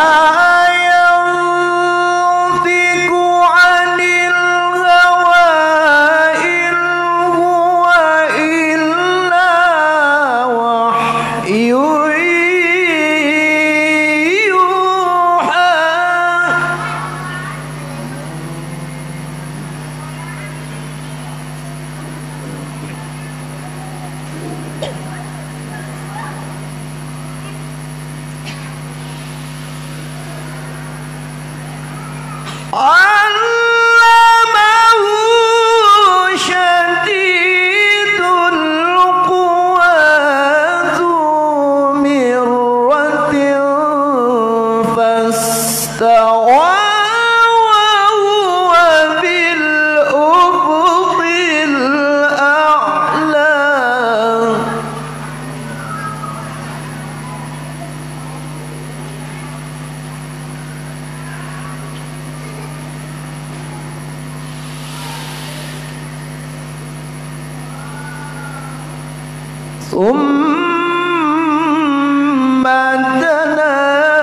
Thumma dana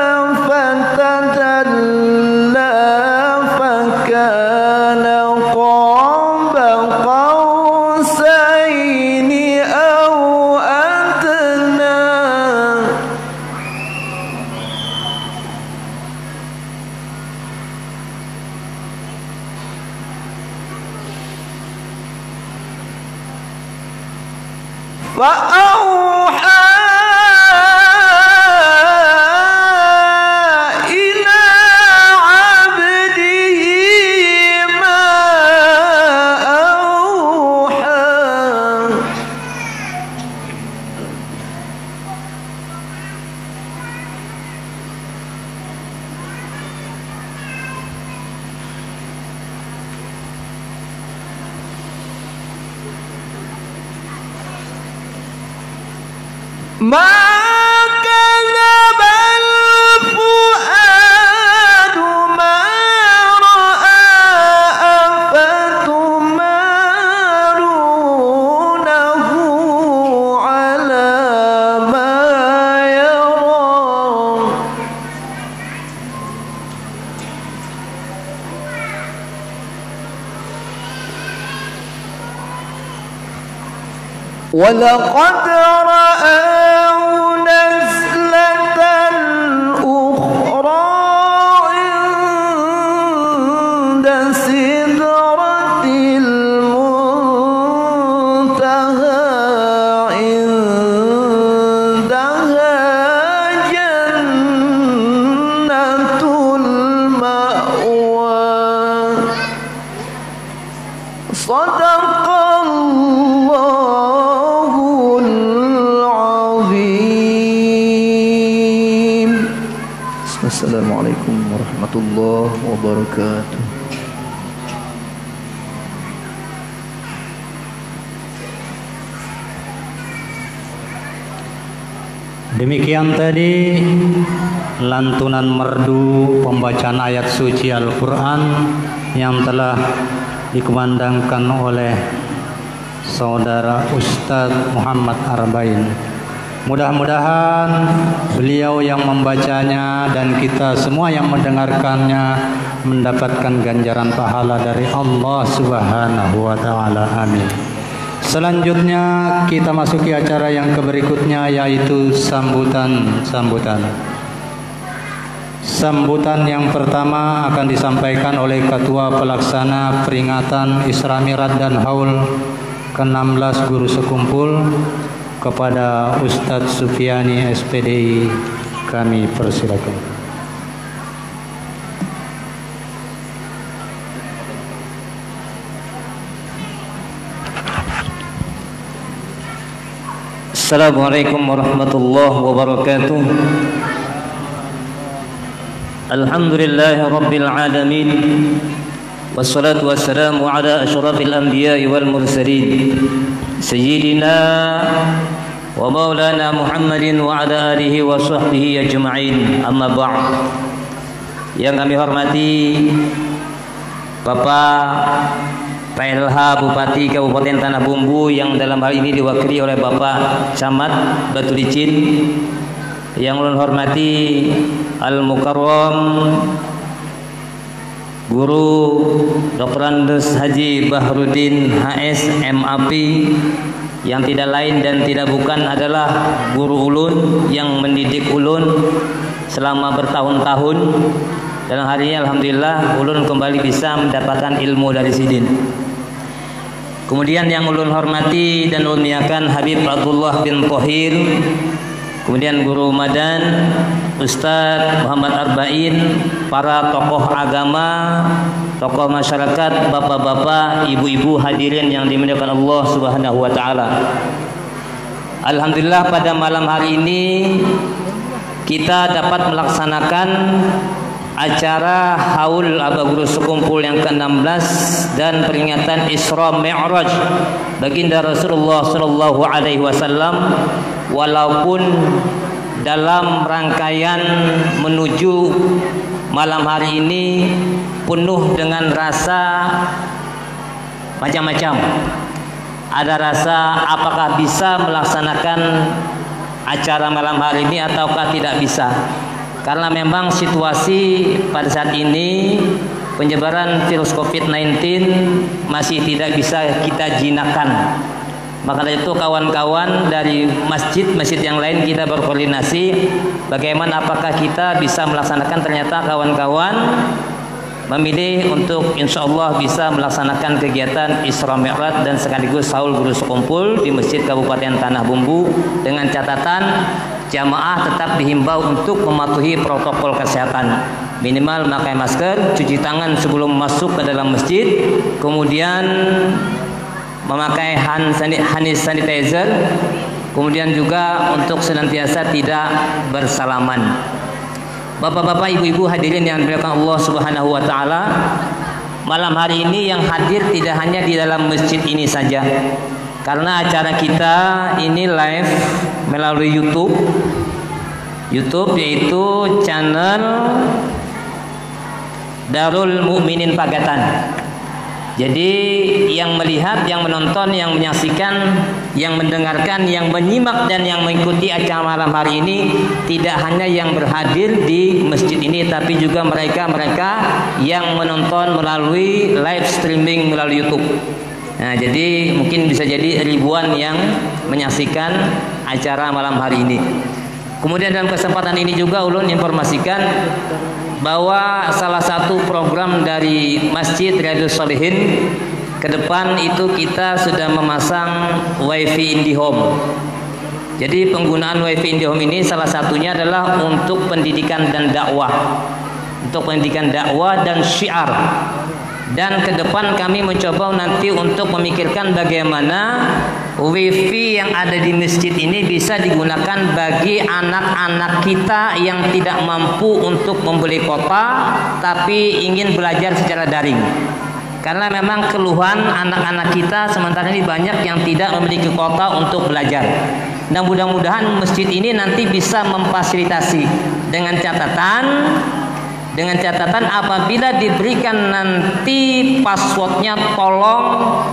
fatadalla fakana qaba qausaini aw adna. فأوحى إلى عبده ما أوحى. ما كذب الفؤاد ما رأى أفتمارونه على ما يرى. ولقد رآه نزلة أخرى عند سدرة المنتهى عندها جنة المأوى. صدق الله العظيم. Assalamualaikum warahmatullahi wabarakatuh. Demikian tadi lantunan merdu pembacaan ayat suci Al-Quran yang telah dikumandangkan oleh saudara Ustadz Muhammad Arba'in. Mudah-mudahan beliau yang membacanya dan kita semua yang mendengarkannya mendapatkan ganjaran pahala dari Allah Subhanahu wa taala. Amin. Selanjutnya kita masuki acara yang berikutnya, yaitu sambutan-sambutan. Sambutan yang pertama akan disampaikan oleh Ketua Pelaksana Peringatan Isra Mi'raj dan Haul ke enam belas Guru Sekumpul kepada Ustadz Sufiani S P D I. Kami persilakan. Assalamualaikum warahmatullahi wabarakatuh. Alhamdulillahi rabbil alamin. Wassalatu wassalamu ala asyrafil anbiya'i wal mursalin Sayyidina wa maulana Muhammadin wa ala alihi wa sahbihi ajma'in. Amma ba'd. Yang kami hormati Bapak P L H Bupati Kabupaten Tanah Bumbu yang dalam hal ini diwakili oleh Bapak Camat Batu Licin, yang ulun hormati Al Mukarram Guru Doktor Andes Haji Bahrudin H S M A P, yang tidak lain dan tidak bukan adalah guru ulun yang mendidik ulun selama bertahun-tahun. Dalam hari ini alhamdulillah ulun kembali bisa mendapatkan ilmu dari sidin. Kemudian yang ulun hormati dan ulun muliakan Habib Abdullah bin Thohir, kemudian Guru Madan, Ustadz Muhammad Arba'in, para tokoh agama, tokoh masyarakat, bapak-bapak, ibu-ibu hadirin yang dimuliakan Allah Subhanahu wa taala. Alhamdulillah pada malam hari ini kita dapat melaksanakan acara Haul Aba Guru Sekumpul yang ke enam belas dan peringatan Isra Mi'raj baginda Rasulullah sallallahu alaihi wasallam, walaupun dalam rangkaian menuju malam hari ini penuh dengan rasa macam-macam. Ada rasa apakah bisa melaksanakan acara malam hari ini ataukah tidak bisa, karena memang situasi pada saat ini penyebaran virus covid sembilan belas masih tidak bisa kita jinakkan. Maka dari itu kawan-kawan dari masjid-masjid yang lain kita berkoordinasi bagaimana apakah kita bisa melaksanakan. Ternyata kawan-kawan memilih untuk insya Allah bisa melaksanakan kegiatan Isra Mi'raj dan sekaligus Haul Guru Sekumpul di Masjid Kabupaten Tanah Bumbu, dengan catatan jamaah tetap dihimbau untuk mematuhi protokol kesehatan, minimal memakai masker, cuci tangan sebelum masuk ke dalam masjid, kemudian memakai hand sanitizer, kemudian juga untuk senantiasa tidak bersalaman. Bapak-bapak, ibu-ibu hadirin yang dimuliakan Allah Subhanahu wa taala, malam hari ini yang hadir tidak hanya di dalam masjid ini saja, karena acara kita ini live melalui YouTube. YouTube yaitu channel Darul Mukminin Pagatan. Jadi yang melihat, yang menonton, yang menyaksikan, yang mendengarkan, yang menyimak dan yang mengikuti acara malam hari ini tidak hanya yang berhadir di masjid ini, tapi juga mereka-mereka yang menonton melalui live streaming melalui YouTube. Nah, jadi mungkin bisa jadi ribuan yang menyaksikan acara malam hari ini. Kemudian dalam kesempatan ini juga ulun informasikan bahwa salah satu program dari Masjid Riyadhus Shalihin ke depan itu kita sudah memasang wifi IndiHome. Jadi penggunaan wifi IndiHome ini salah satunya adalah untuk pendidikan dan dakwah, untuk pendidikan dakwah dan syiar. Dan ke depan kami mencoba nanti untuk memikirkan bagaimana wifi yang ada di masjid ini bisa digunakan bagi anak-anak kita yang tidak mampu untuk membeli kuota tapi ingin belajar secara daring. Karena memang keluhan anak-anak kita sementara ini banyak yang tidak memiliki kuota untuk belajar. Dan mudah-mudahan masjid ini nanti bisa memfasilitasi dengan catatan Dengan catatan apabila diberikan nanti passwordnya, tolong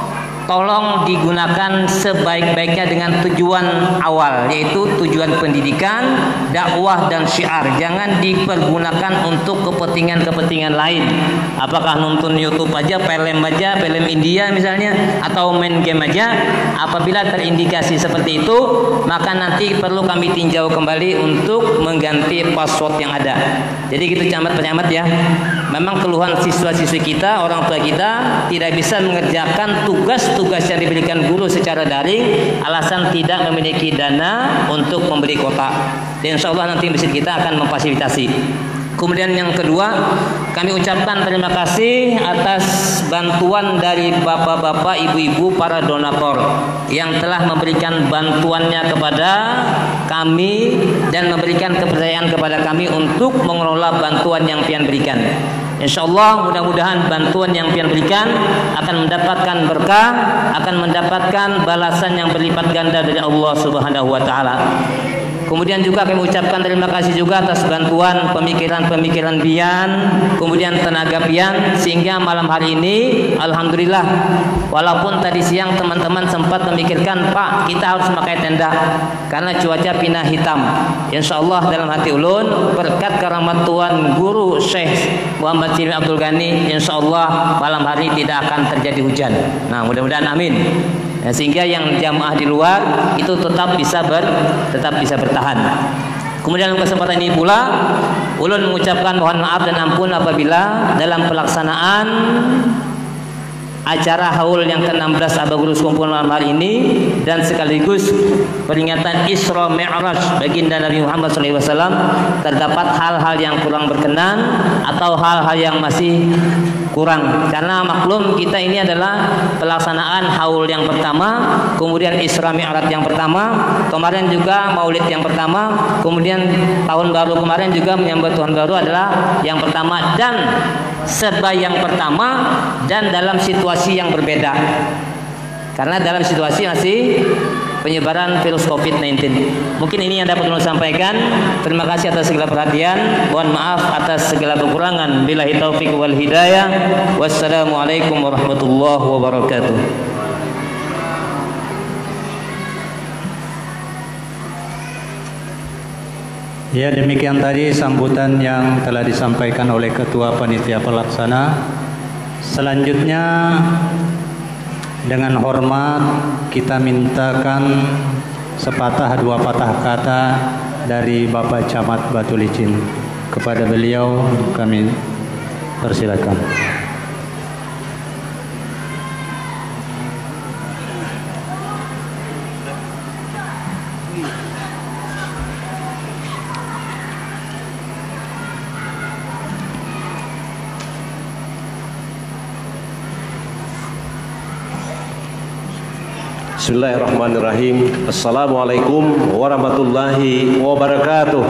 tolong digunakan sebaik-baiknya dengan tujuan awal, yaitu tujuan pendidikan, dakwah dan syiar. Jangan dipergunakan untuk kepentingan-kepentingan lain. Apakah nonton YouTube aja, film aja, film India misalnya, atau main game aja. Apabila terindikasi seperti itu, maka nanti perlu kami tinjau kembali untuk mengganti password yang ada. Jadi gitu camat-pencamat ya. Memang keluhan siswa-siswi kita, orang tua kita tidak bisa mengerjakan tugas-tugas yang diberikan guru secara daring, alasan tidak memiliki dana untuk membeli kuota. Dan insya Allah nanti masjid kita akan memfasilitasi. Kemudian yang kedua, kami ucapkan terima kasih atas bantuan dari bapak-bapak, ibu-ibu, para donatur yang telah memberikan bantuannya kepada kami dan memberikan kepercayaan kepada kami untuk mengelola bantuan yang pian berikan. Insya Allah mudah-mudahan bantuan yang pian berikan akan mendapatkan berkah, akan mendapatkan balasan yang berlipat ganda dari Allah Subhanahu wa taala. Kemudian juga kami ucapkan terima kasih juga atas bantuan pemikiran-pemikiran pian, kemudian tenaga pian, sehingga malam hari ini alhamdulillah, walaupun tadi siang teman-teman sempat memikirkan, Pak, kita harus memakai tenda karena cuaca pindah hitam. Insya Allah dalam hati ulun, berkat keramat Tuhan Guru Syekh Muhammad Simi Abdul Ghani, insya Allah malam hari tidak akan terjadi hujan. Nah, mudah-mudahan amin. Ya, sehingga yang jamaah di luar itu tetap bisa ber, tetap bisa bertahan. Kemudian dalam kesempatan ini pula, ulun mengucapkan mohon maaf dan ampun apabila dalam pelaksanaan acara haul yang ke enam belas Abagurus Kumpul malam hari ini dan sekaligus peringatan Isra Mi'raj baginda Nabi Muhammad shallallahu alaihi wasallam terdapat hal-hal yang kurang berkenan atau hal-hal yang masih kurang, karena maklum kita ini adalah pelaksanaan haul yang pertama, kemudian Isra Mi'raj yang pertama, kemarin juga Maulid yang pertama, kemudian tahun baru kemarin juga menyambut tahun baru adalah yang pertama dan serba yang pertama dan dalam situasi yang berbeda, karena dalam situasi masih penyebaran virus covid sembilan belas. Mungkin ini yang dapat saya sampaikan. Terima kasih atas segala perhatian. Mohon maaf atas segala kekurangan. Billahi taufik wal hidayah. Wassalamualaikum warahmatullahi wabarakatuh. Ya, demikian tadi sambutan yang telah disampaikan oleh Ketua Panitia Pelaksana. Selanjutnya dengan hormat kita mintakan sepatah dua patah kata dari Bapak Camat Batu Licin. Kepada beliau kami persilakan. Bismillahirrahmanirrahim. Assalamualaikum warahmatullahi wabarakatuh.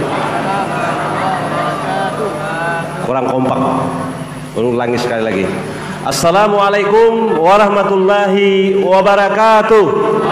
Kurang kompak. Ulangi sekali lagi. Assalamualaikum warahmatullahi wabarakatuh.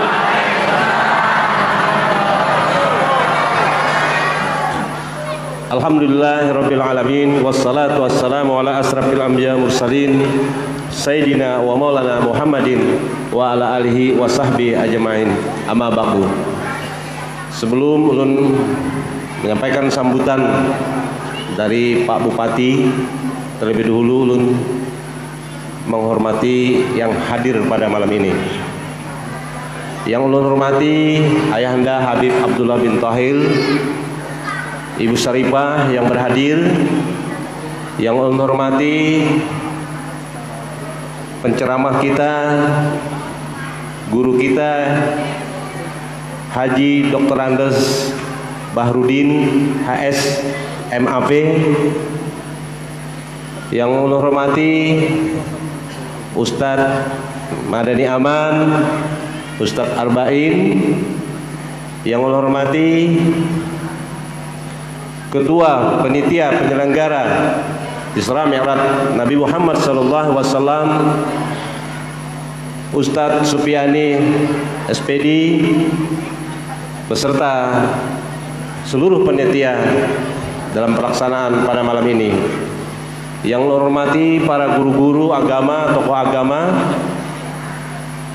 Alhamdulillahirabbil alamin wassalatu wassalamu ala asrafil anbiya mursalin Sayyidina wa maulana Muhammadin wa ala alihi wa sahbihi ajma'in. Amma ba'du. Sebelum ulun menyampaikan sambutan dari Pak Bupati, terlebih dahulu ulun menghormati yang hadir pada malam ini. Yang ulun hormati Ayahanda Habib Abdullah bin Tahir, Ibu Syarifah yang berhadir. Yang ulun hormati penceramah kita, guru kita Haji Doktor Andes Bahrudin H S M A P. Yang ulun hormati Ustadz Madani Aman, Ustadz Arba'in. Yang ulun hormati Ketua Panitia Penyelenggara Isra Mi'raj Nabi Muhammad sallallahu alaihi wasallam, Ustadz Supiani S P D beserta seluruh panitia dalam pelaksanaan pada malam ini. Yang hormati para guru-guru agama, tokoh agama,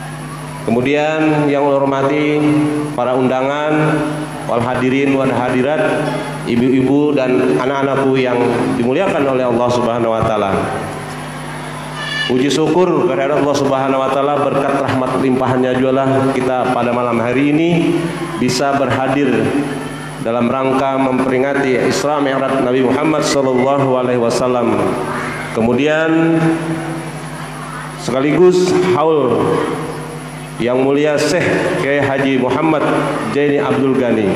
Kemudian yang saya hormati para undangan, wal hadirin wal hadirat, ibu-ibu dan anak-anakku yang dimuliakan oleh Allah Subhanahu wa taala. Puji syukur kepada Allah Subhanahu wa taala, berkat rahmat limpahannya jualah kita pada malam hari ini bisa berhadir dalam rangka memperingati Isra Mi'raj Nabi Muhammad sallallahu alaihi wasallam. Kemudian sekaligus haul yang mulia Syekh Kiai Haji Muhammad Jaini Abdul Ghani.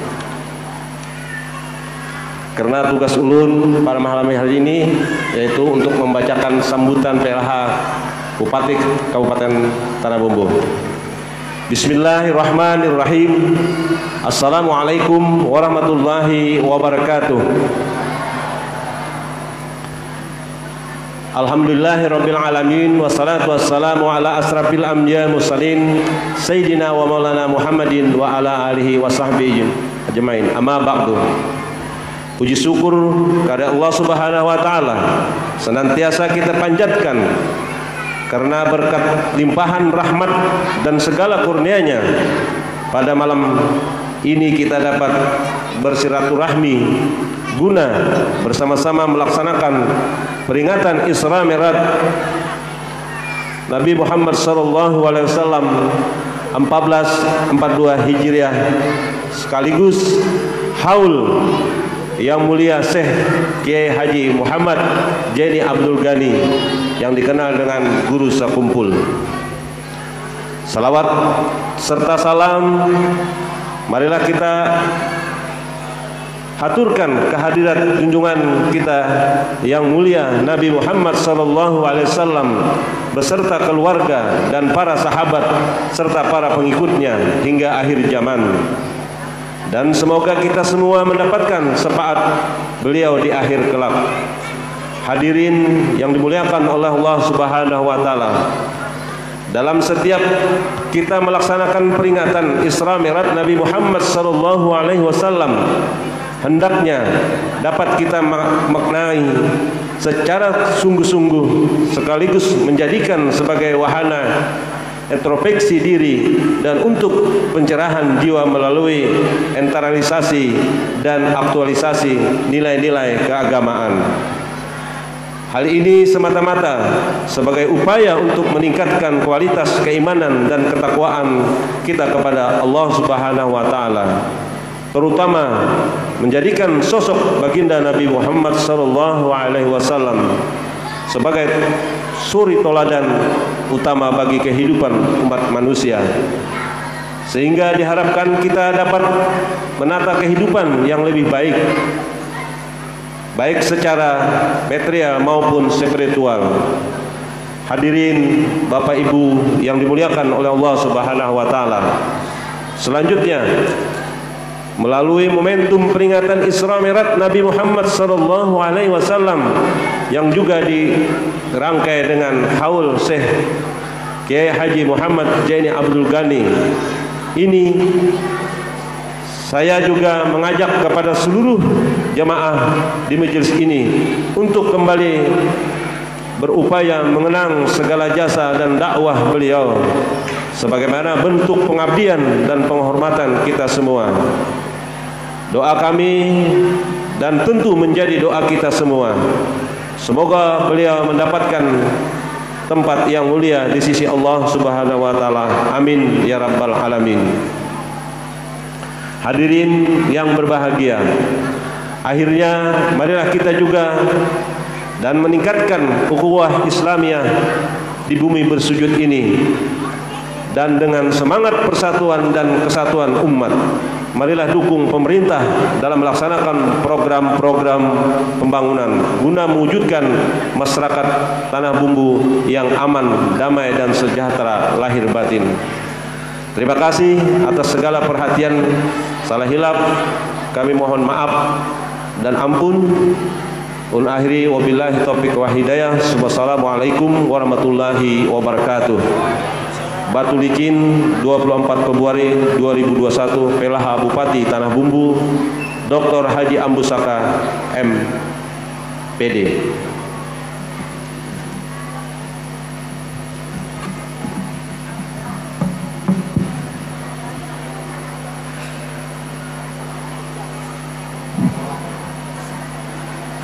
Karena tugas ulun pada malam hari ini yaitu untuk membacakan sambutan P L H Bupati Kabupaten Tanah Bumbu. Bismillahirrahmanirrahim. Assalamualaikum warahmatullahi wabarakatuh. Alhamdulillahirabbil alamin, wassalatu wassalamu ala asrafil anbiya mursalin sayyidina wa maulana Muhammadin wa ala alihi wa sahbihi ajmain. Amma ba'du. Puji syukur kepada Allah Subhanahu wa taala senantiasa kita panjatkan karena berkat limpahan rahmat dan segala kurnianya pada malam ini kita dapat bersilaturahmi guna bersama-sama melaksanakan peringatan Isra Mi'raj Nabi Muhammad sallallahu alaihi wasallam empat belas empat puluh dua Hijriah, sekaligus haul yang mulia Syekh Kiai Haji Muhammad Jaini Abdul Ghani yang dikenal dengan Guru Sakumpul. Salawat serta salam marilah kita haturkan kehadiran junjungan kita yang mulia Nabi Muhammad sallallahu alaihi wasallam beserta keluarga dan para sahabat serta para pengikutnya hingga akhir zaman. Dan semoga kita semua mendapatkan syafaat beliau di akhir kelak. Hadirin yang dimuliakan oleh Allah Subhanahu wa taala, dalam setiap kita melaksanakan peringatan Isra Mi'raj Nabi Muhammad sallallahu alaihi wasallam, hendaknya dapat kita maknai secara sungguh-sungguh sekaligus menjadikan sebagai wahana introspeksi diri dan untuk pencerahan jiwa melalui internalisasi dan aktualisasi nilai-nilai keagamaan. Hal ini semata-mata sebagai upaya untuk meningkatkan kualitas keimanan dan ketakwaan kita kepada Allah Subhanahu wa taala, terutama menjadikan sosok baginda Nabi Muhammad sallallahu alaihi wasallam sebagai suri toladan utama bagi kehidupan umat manusia, sehingga diharapkan kita dapat menata kehidupan yang lebih baik, baik secara material maupun spiritual. Hadirin Bapak Ibu yang dimuliakan oleh Allah Subhanahu wa taala, selanjutnya melalui momentum peringatan Isra Mi'raj Nabi Muhammad sallallahu alaihi wasallam yang juga dirangkai dengan haul Syekh Kiai Haji Muhammad Jaini Abdul Ghani ini, saya juga mengajak kepada seluruh jemaah di majelis ini untuk kembali berupaya mengenang segala jasa dan dakwah beliau sebagaimana bentuk pengabdian dan penghormatan kita semua. Doa kami dan tentu menjadi doa kita semua, semoga beliau mendapatkan tempat yang mulia di sisi Allah Subhanahu wa taala. Amin ya rabbal alamin. Hadirin yang berbahagia, akhirnya marilah kita juga dan meningkatkan ukhuwah Islamiyah di bumi bersujud ini, dan dengan semangat persatuan dan kesatuan umat, marilah dukung pemerintah dalam melaksanakan program-program pembangunan guna mewujudkan masyarakat Tanah Bumbu yang aman, damai dan sejahtera lahir batin. Terima kasih atas segala perhatian. Salah hilap kami mohon maaf dan ampun. Un akhiri wabillahi taufiq wa hidayah. Wassalamualaikum warahmatullahi wabarakatuh. Batu Licin, dua puluh empat Februari dua ribu dua puluh satu, P L H Bupati Tanah Bumbu, Doktor Haji Ambusaka M P D.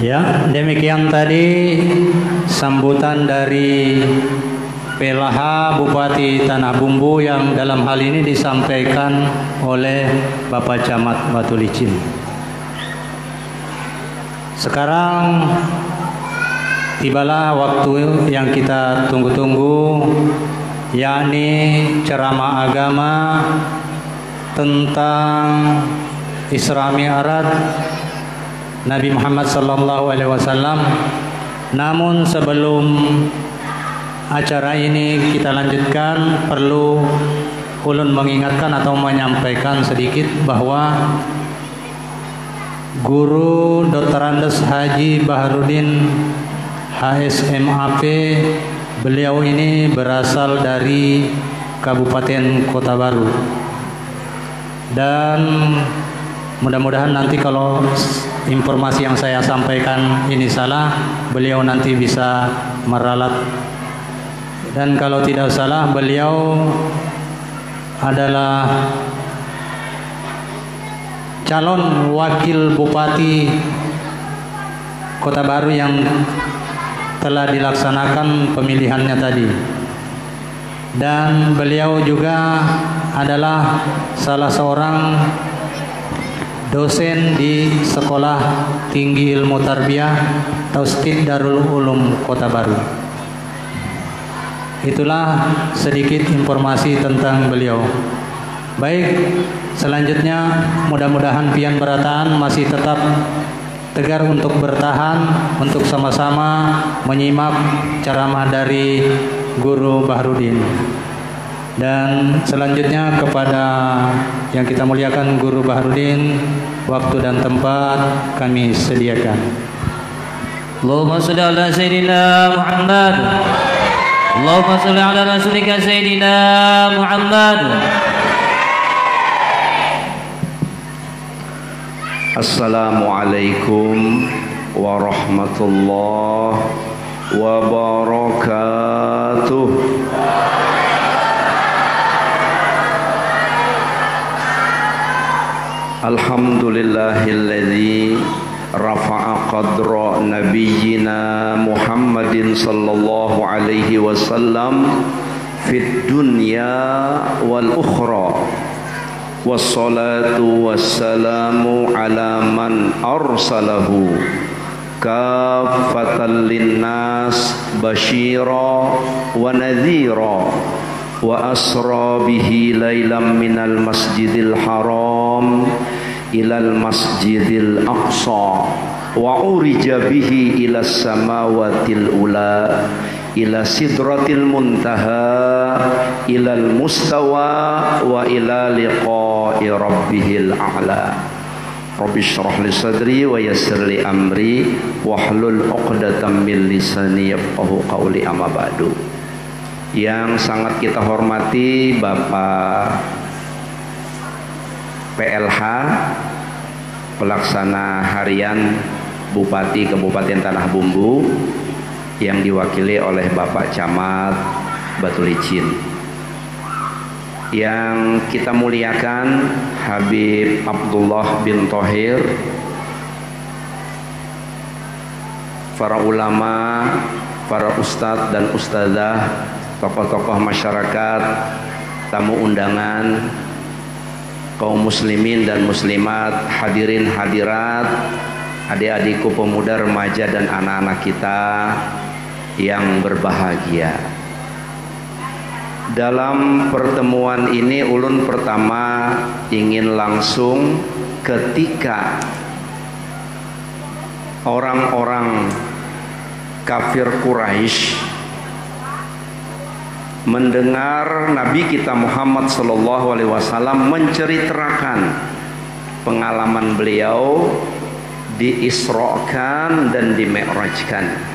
Ya, demikian tadi sambutan dari P L H Bupati Tanah Bumbu yang dalam hal ini disampaikan oleh Bapak Camat Batu Licin. Sekarang tibalah waktu yang kita tunggu-tunggu, yakni ceramah agama tentang Isra Mi'raj Nabi Muhammad sallallahu alaihi wasallam. Namun sebelum acara ini kita lanjutkan, perlu ulun mengingatkan atau menyampaikan sedikit bahwa Guru Doktor Andes Haji Baharudin H S M A P, beliau ini berasal dari Kabupaten Kota Baru. Dan mudah-mudahan nanti kalau informasi yang saya sampaikan ini salah, beliau nanti bisa meralat. Dan kalau tidak salah, beliau adalah calon wakil bupati Kota Baru yang telah dilaksanakan pemilihannya tadi. Dan beliau juga adalah salah seorang dosen di Sekolah Tinggi Ilmu Tarbiyah Taustid Darul Ulum Kota Baru. Itulah sedikit informasi tentang beliau. Baik, selanjutnya mudah-mudahan pian berataan masih tetap tegar untuk bertahan, untuk sama-sama menyimak ceramah dari Guru Baharudin. Dan selanjutnya kepada yang kita muliakan Guru Baharudin, waktu dan tempat kami sediakan. Allahumma shalli ala Sayyidina Muhammad. Allahumma shalli ala Rasulika Sayyidina Muhammad. Assalamualaikum warahmatullahi wabarakatuh. Alhamdulillahilladzi rafa'a qadra nabiyyina Muhammadin sallallahu alaihi wasallam fid dunya wal ukhra. Wassalatu wassalamu ala man arsalahu kaffatan linnas basyira wa nadhira wa asra bihi lailam minal masjidil haram ilal masjidil aqsa wa urija bihi ilas samawatil ula ila sidratil muntaha ilal mustawa wa ila liqa'i rabbihil a'la. Rabbi shrah li sadri wa yassir li amri wahlul 'uqdatam min lisani yafqahu qawli, amma ba'du. Yang sangat kita hormati Bapak P L H Pelaksana Harian Bupati Kabupaten Tanah Bumbu, yang diwakili oleh Bapak Camat Batu Licin. Yang kita muliakan Habib Abdullah bin Thohir, para ulama, para ustadz dan ustadzah, tokoh-tokoh masyarakat, tamu undangan, kaum muslimin dan muslimat, hadirin hadirat, adik-adikku pemuda, remaja dan anak-anak kita yang berbahagia. Dalam pertemuan ini ulun pertama ingin langsung ketika orang-orang kafir Quraisy mendengar Nabi kita Muhammad sallallahu alaihi wasallam menceritakan pengalaman beliau diisrokan dan dimi'rajkan.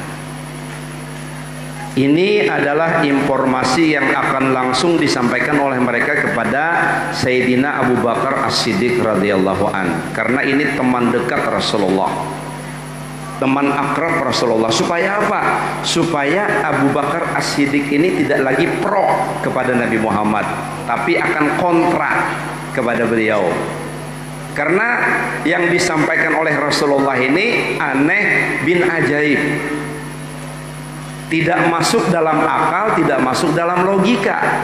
Ini adalah informasi yang akan langsung disampaikan oleh mereka kepada Sayyidina Abu Bakar As-Siddiq radhiyallahu an, karena ini teman dekat Rasulullah, teman akrab Rasulullah. Supaya apa? Supaya Abu Bakar As-Siddiq ini tidak lagi pro kepada Nabi Muhammad, tapi akan kontra kepada beliau. Karena yang disampaikan oleh Rasulullah ini aneh bin ajaib, tidak masuk dalam akal, tidak masuk dalam logika.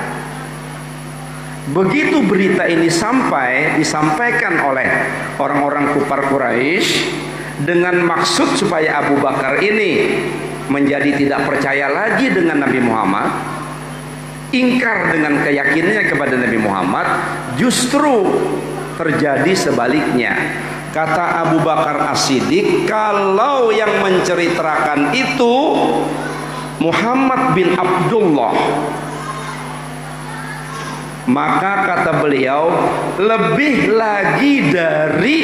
Begitu berita ini sampai, disampaikan oleh orang-orang kufar Quraisy dengan maksud supaya Abu Bakar ini menjadi tidak percaya lagi dengan Nabi Muhammad, ingkar dengan keyakinannya kepada Nabi Muhammad, justru terjadi sebaliknya. Kata Abu Bakar As-Siddiq, kalau yang menceritakan itu Muhammad bin Abdullah, maka kata beliau lebih lagi dari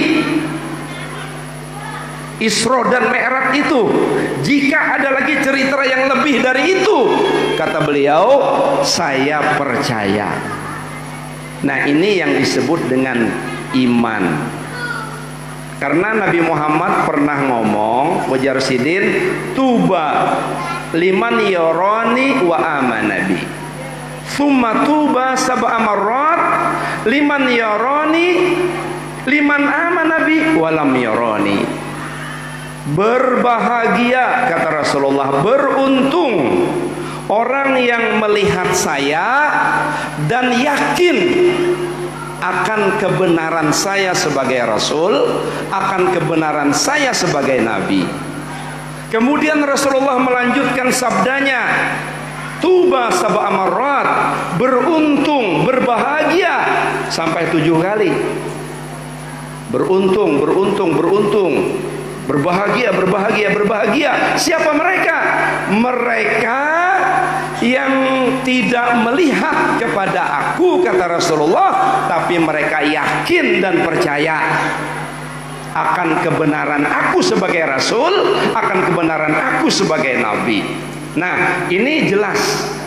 Isra dan Mi'raj itu. Jika ada lagi cerita yang lebih dari itu, kata beliau, saya percaya. Nah, ini yang disebut dengan iman. Karena Nabi Muhammad pernah ngomong, wajar sidin, tuba liman yoroni wa amanabi, summa tuba sab'a marrat liman yoroni liman amanabi walam yoroni. Berbahagia, kata Rasulullah, beruntung orang yang melihat saya dan yakin akan kebenaran saya sebagai Rasul, akan kebenaran saya sebagai Nabi. Kemudian Rasulullah melanjutkan sabdanya, tuba sab'a marrat, beruntung, berbahagia sampai tujuh kali. Beruntung, beruntung, beruntung, berbahagia, berbahagia, berbahagia. Siapa mereka? Mereka yang tidak melihat kepada aku, kata Rasulullah, tapi mereka yakin dan percaya akan kebenaran aku sebagai Rasul, akan kebenaran aku sebagai Nabi. Nah, ini jelas.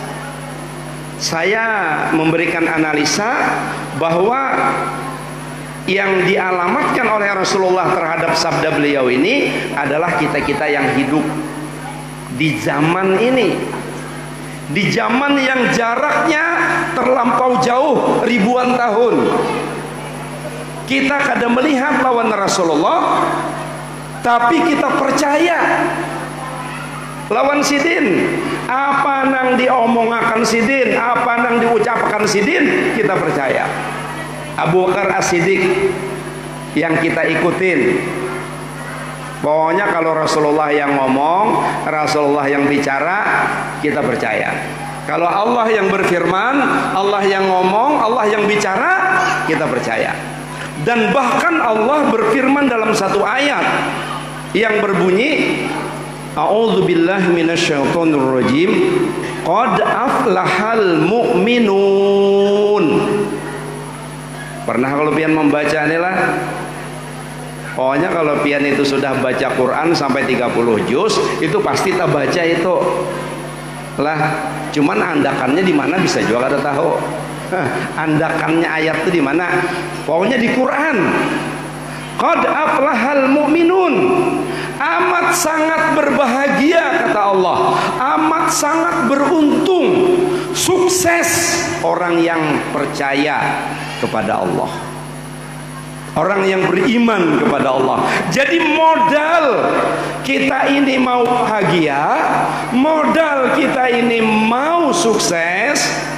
Saya memberikan analisa bahwa yang dialamatkan oleh Rasulullah terhadap sabda beliau ini adalah kita-kita yang hidup di zaman ini, di zaman yang jaraknya terlampau jauh ribuan tahun. Kita kadang melihat lawan Rasulullah, tapi kita percaya lawan sidin. Apa nang diomongakan sidin, apa nang diucapkan sidin, kita percaya. Abu Bakar As-Siddiq yang kita ikutin, pokoknya kalau Rasulullah yang ngomong, Rasulullah yang bicara, kita percaya. Kalau Allah yang berfirman, Allah yang ngomong, Allah yang bicara, kita percaya. Dan bahkan Allah berfirman dalam satu ayat yang berbunyi, A'udzubillahi minasyaitonirrajim, qad aflahal mu'minun. Pernah kalau pian membaca ini lah, pokoknya kalau pian itu sudah baca Quran sampai tiga puluh juz, itu pasti tak baca itu lah. Cuman andakannya di mana bisa juga kada tahu. Andakannya ayat itu di mana? Pokoknya di Quran. Qad aflahal mu'minun. Amat sangat berbahagia, kata Allah. Amat sangat beruntung, sukses orang yang percaya kepada Allah, orang yang beriman kepada Allah. Jadi modal kita ini mau bahagia, modal kita ini mau sukses,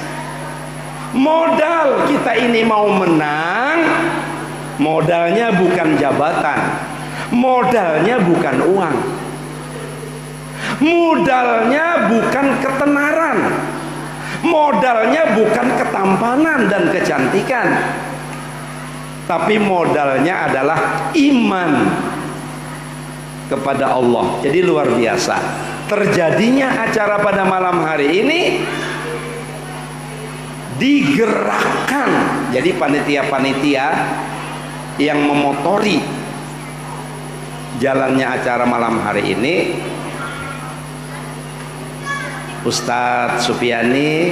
modal kita ini mau menang, modalnya bukan jabatan, modalnya bukan uang, modalnya bukan ketenaran, modalnya bukan ketampanan dan kecantikan, tapi modalnya adalah iman kepada Allah. Jadi luar biasa. Terjadinya acara pada malam hari ini digerakkan. Jadi panitia-panitia yang memotori jalannya acara malam hari ini, Ustadz Supiani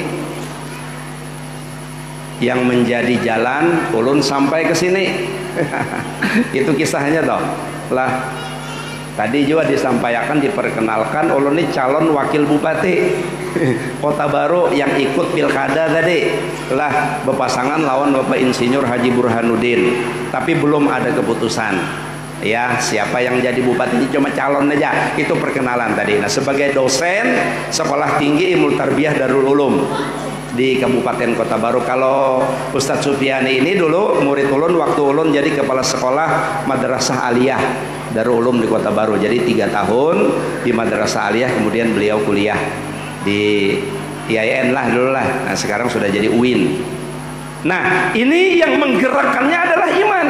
yang menjadi jalan ulun sampai ke sini. Itu kisahnya toh lah. Tadi juga disampaikan, diperkenalkan ulun ini calon wakil bupati Kota Baru yang ikut pilkada tadi lah, berpasangan lawan Bapak Insinyur Haji Burhanuddin, tapi belum ada keputusan ya siapa yang jadi bupati, ini cuma calon aja. Itu perkenalan tadi. Nah, sebagai dosen Sekolah Tinggi Ilmu Tarbiyah Darul Ulum di Kabupaten Kota Baru. Kalau Ustadz Supiani ini dulu murid ulun waktu ulun jadi kepala sekolah Madrasah Aliyah Darul Ulum di Kota Baru. Jadi tiga tahun di Madrasah Aliyah, kemudian beliau kuliah di I A I N lah dulu lah. Nah, sekarang sudah jadi U I N. Nah, ini yang menggerakkannya adalah iman.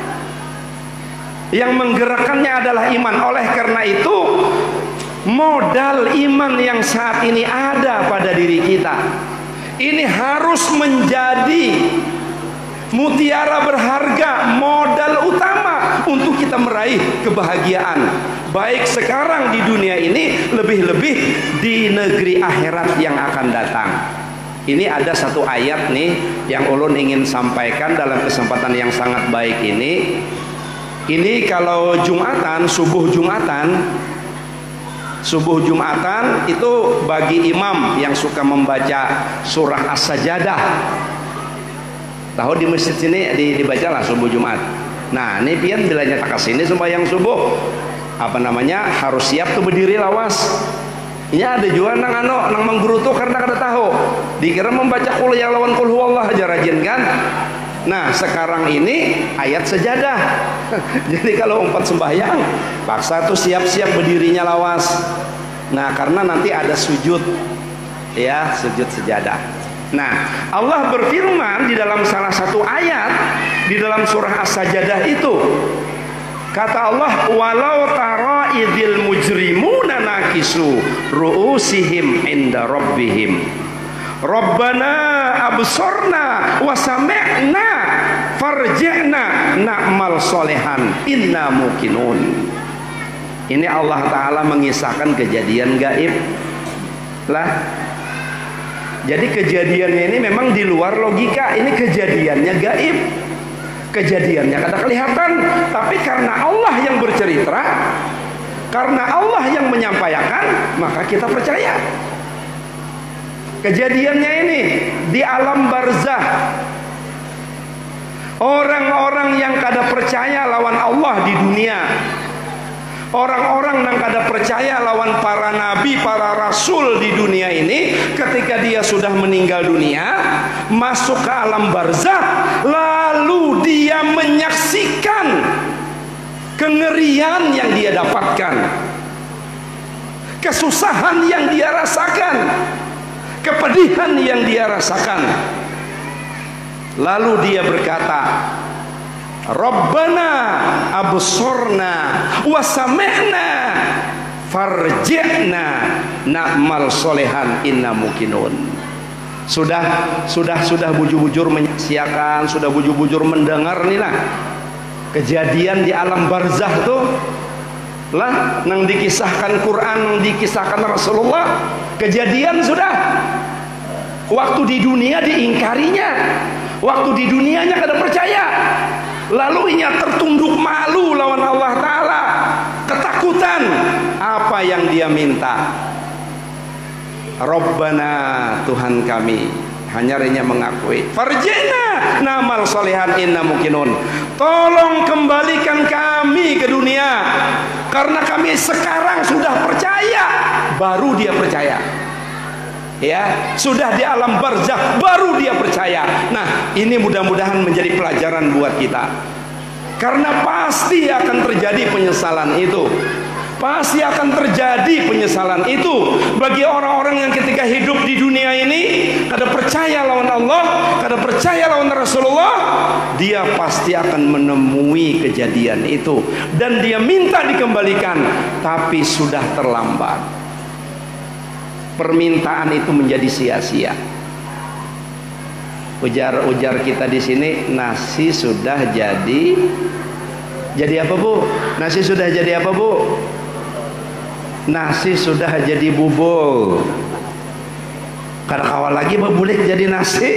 Yang menggerakkannya adalah iman. Oleh karena itu, modal iman yang saat ini ada pada diri kita ini harus menjadi mutiara berharga, modal utama untuk kita meraih kebahagiaan, baik sekarang di dunia ini, lebih-lebih di negeri akhirat yang akan datang. Ini ada satu ayat nih yang ulun ingin sampaikan dalam kesempatan yang sangat baik ini. Ini kalau Jumatan, subuh Jumatan, subuh Jumatan itu bagi imam yang suka membaca surah As-Sajadah. Tahu di masjid sini dibacalah subuh Jumat. Nah, ini pian bila nyata kesini sembahyang subuh, apa namanya, harus siap tuh berdiri lawas. Ini ada juga nang ano nang menggerutu karena kada tahu. Dikira membaca qul ya lawan qul huwallah aja rajin kan. Nah, sekarang ini ayat sejadah. Jadi kalau empat sembahyang paksa tuh siap-siap berdirinya lawas. Nah, karena nanti ada sujud, ya, sujud sejadah. Nah, Allah berfirman di dalam salah satu ayat di dalam surah As-Sajadah itu, kata Allah, walau tara idzil mujrimuna nakisu ru'usihim inda rabbihim Rabbana absorna wa sami'na farji'na na'mal solehan inna muqinun. Ini Allah Ta'ala mengisahkan kejadian gaib lah. Jadi kejadiannya ini memang di luar logika. Ini kejadiannya gaib, kejadiannya kada kelihatan, tapi karena Allah yang bercerita, karena Allah yang menyampaikan, maka kita percaya. Kejadiannya ini di alam barzah, orang-orang yang kada percaya lawan Allah di dunia, orang-orang yang kada percaya lawan para nabi, para rasul di dunia ini, ketika dia sudah meninggal dunia, masuk ke alam barzah, lalu dia menyaksikan kengerian yang dia dapatkan, kesusahan yang dia rasakan, kepedihan yang dia rasakan. Lalu dia berkata, Rabbana absorna wa sami'na farji'na na'mal solehan inna muqinun. Sudah sudah sudah bujur-bujur menyaksikan, sudah bujur-bujur mendengar nih lah kejadian di alam barzah tuh lah, nang dikisahkan Quran, nang dikisahkan Rasulullah. Kejadian sudah. Waktu di dunia diingkarinya, waktu di dunianya kada percaya, lalu inya tertunduk malu lawan Allah Ta'ala, ketakutan. Apa yang dia minta? Rabbana, Tuhan kami, hanya inya mengakui, farjina namal solehan inna muqinun, tolong kembalikan kami ke dunia, karena kami sekarang sudah percaya. Baru dia percaya, ya, sudah di alam barzakh baru dia percaya. Nah, ini mudah-mudahan menjadi pelajaran buat kita, karena pasti akan terjadi penyesalan itu. Pasti akan terjadi penyesalan itu bagi orang-orang yang ketika hidup di dunia ini kada percaya lawan Allah, kada percaya lawan Rasulullah. Dia pasti akan menemui kejadian itu dan dia minta dikembalikan, tapi sudah terlambat. Permintaan itu menjadi sia-sia. Ujar-ujar kita di sini, nasi sudah jadi jadi apa Bu? Nasi sudah jadi apa Bu? Nasi sudah jadi bubur. Kada kawal lagi boleh jadi nasi.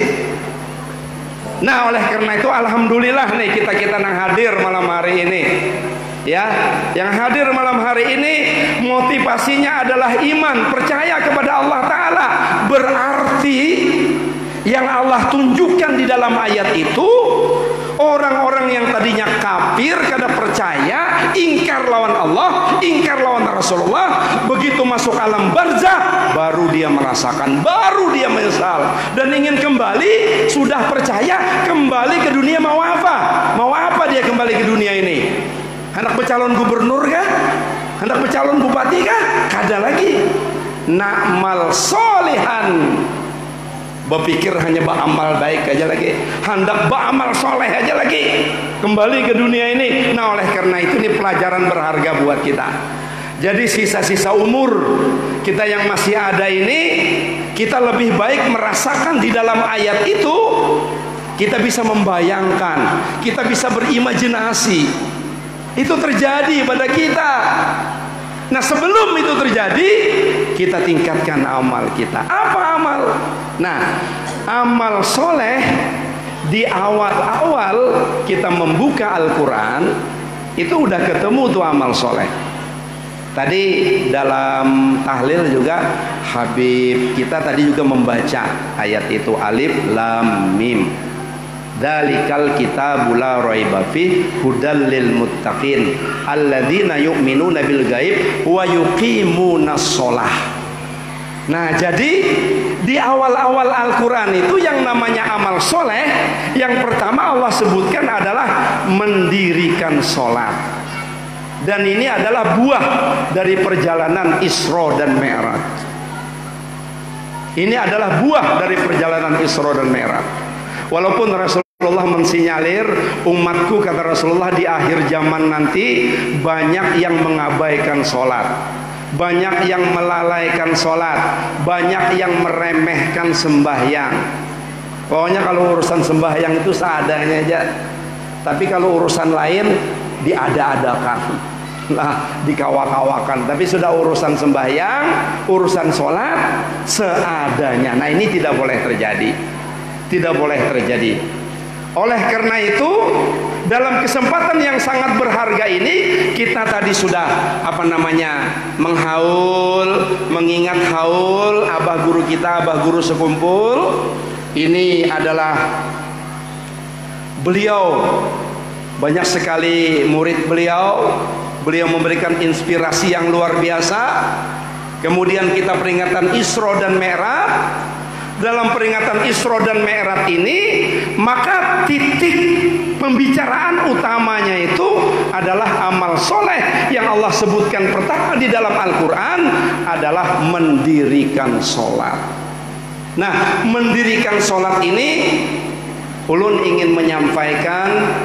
Nah, oleh karena itu alhamdulillah nih kita-kita nang hadir malam hari ini. Ya, yang hadir malam hari ini motivasinya adalah iman, percaya kepada Allah Ta'ala. Berarti yang Allah tunjukkan di dalam ayat itu, orang-orang yang tadinya kafir karena percaya, ingkar lawan Allah, ingkar lawan Rasulullah, begitu masuk alam barzah baru dia merasakan, baru dia menyesal dan ingin kembali. Sudah percaya, kembali ke dunia mau apa? Mau apa dia kembali ke dunia ini? Hendak bercalon gubernur kah? Hendak bercalon bupati kah? Kada lagi. Na'mal solihan, berpikir hanya beramal baik aja lagi, hendak beramal soleh aja lagi, kembali ke dunia ini. Nah, oleh karena itu ini pelajaran berharga buat kita. Jadi sisa-sisa umur kita yang masih ada ini, kita lebih baik merasakan di dalam ayat itu, kita bisa membayangkan, kita bisa berimajinasi itu terjadi pada kita. Nah, sebelum itu terjadi, kita tingkatkan amal kita. Apa amal? Nah, amal soleh di awal-awal kita membuka Al-Quran itu udah ketemu tuh amal soleh. Tadi dalam tahlil juga Habib kita tadi juga membaca ayat itu, alif lam mim. Dalikal kitabul la raiba fi hudal lil muttaqin alladzina yu'minuna bil ghaib wa yuqimunas shalah. Nah, jadi di awal-awal Al-Quran itu yang namanya amal soleh, yang pertama Allah sebutkan adalah mendirikan sholat. Dan ini adalah buah dari perjalanan Isra dan Mi'raj. Ini adalah buah dari perjalanan Isra dan Mi'raj. Walaupun Rasulullah mensinyalir, umatku kata Rasulullah di akhir zaman nanti banyak yang mengabaikan sholat, banyak yang melalaikan sholat, banyak yang meremehkan sembahyang. Pokoknya kalau urusan sembahyang itu seadanya aja, tapi kalau urusan lain diada-adakan, nah, dikawak-kawakan. Tapi sudah urusan sembahyang, urusan sholat seadanya. Nah, ini tidak boleh terjadi, tidak boleh terjadi. Oleh karena itu, dalam kesempatan yang sangat berharga ini, kita tadi sudah apa namanya menghaul, mengingat haul abah guru kita, abah guru sekumpul. Ini adalah beliau, banyak sekali murid beliau, beliau memberikan inspirasi yang luar biasa. Kemudian kita peringatan Isra dan Mi'raj. Dalam peringatan Isra dan Mi'raj ini, maka titik pembicaraan utamanya itu adalah amal soleh yang Allah sebutkan pertama di dalam Al-Quran adalah mendirikan sholat. Nah, mendirikan sholat ini ulun ingin menyampaikan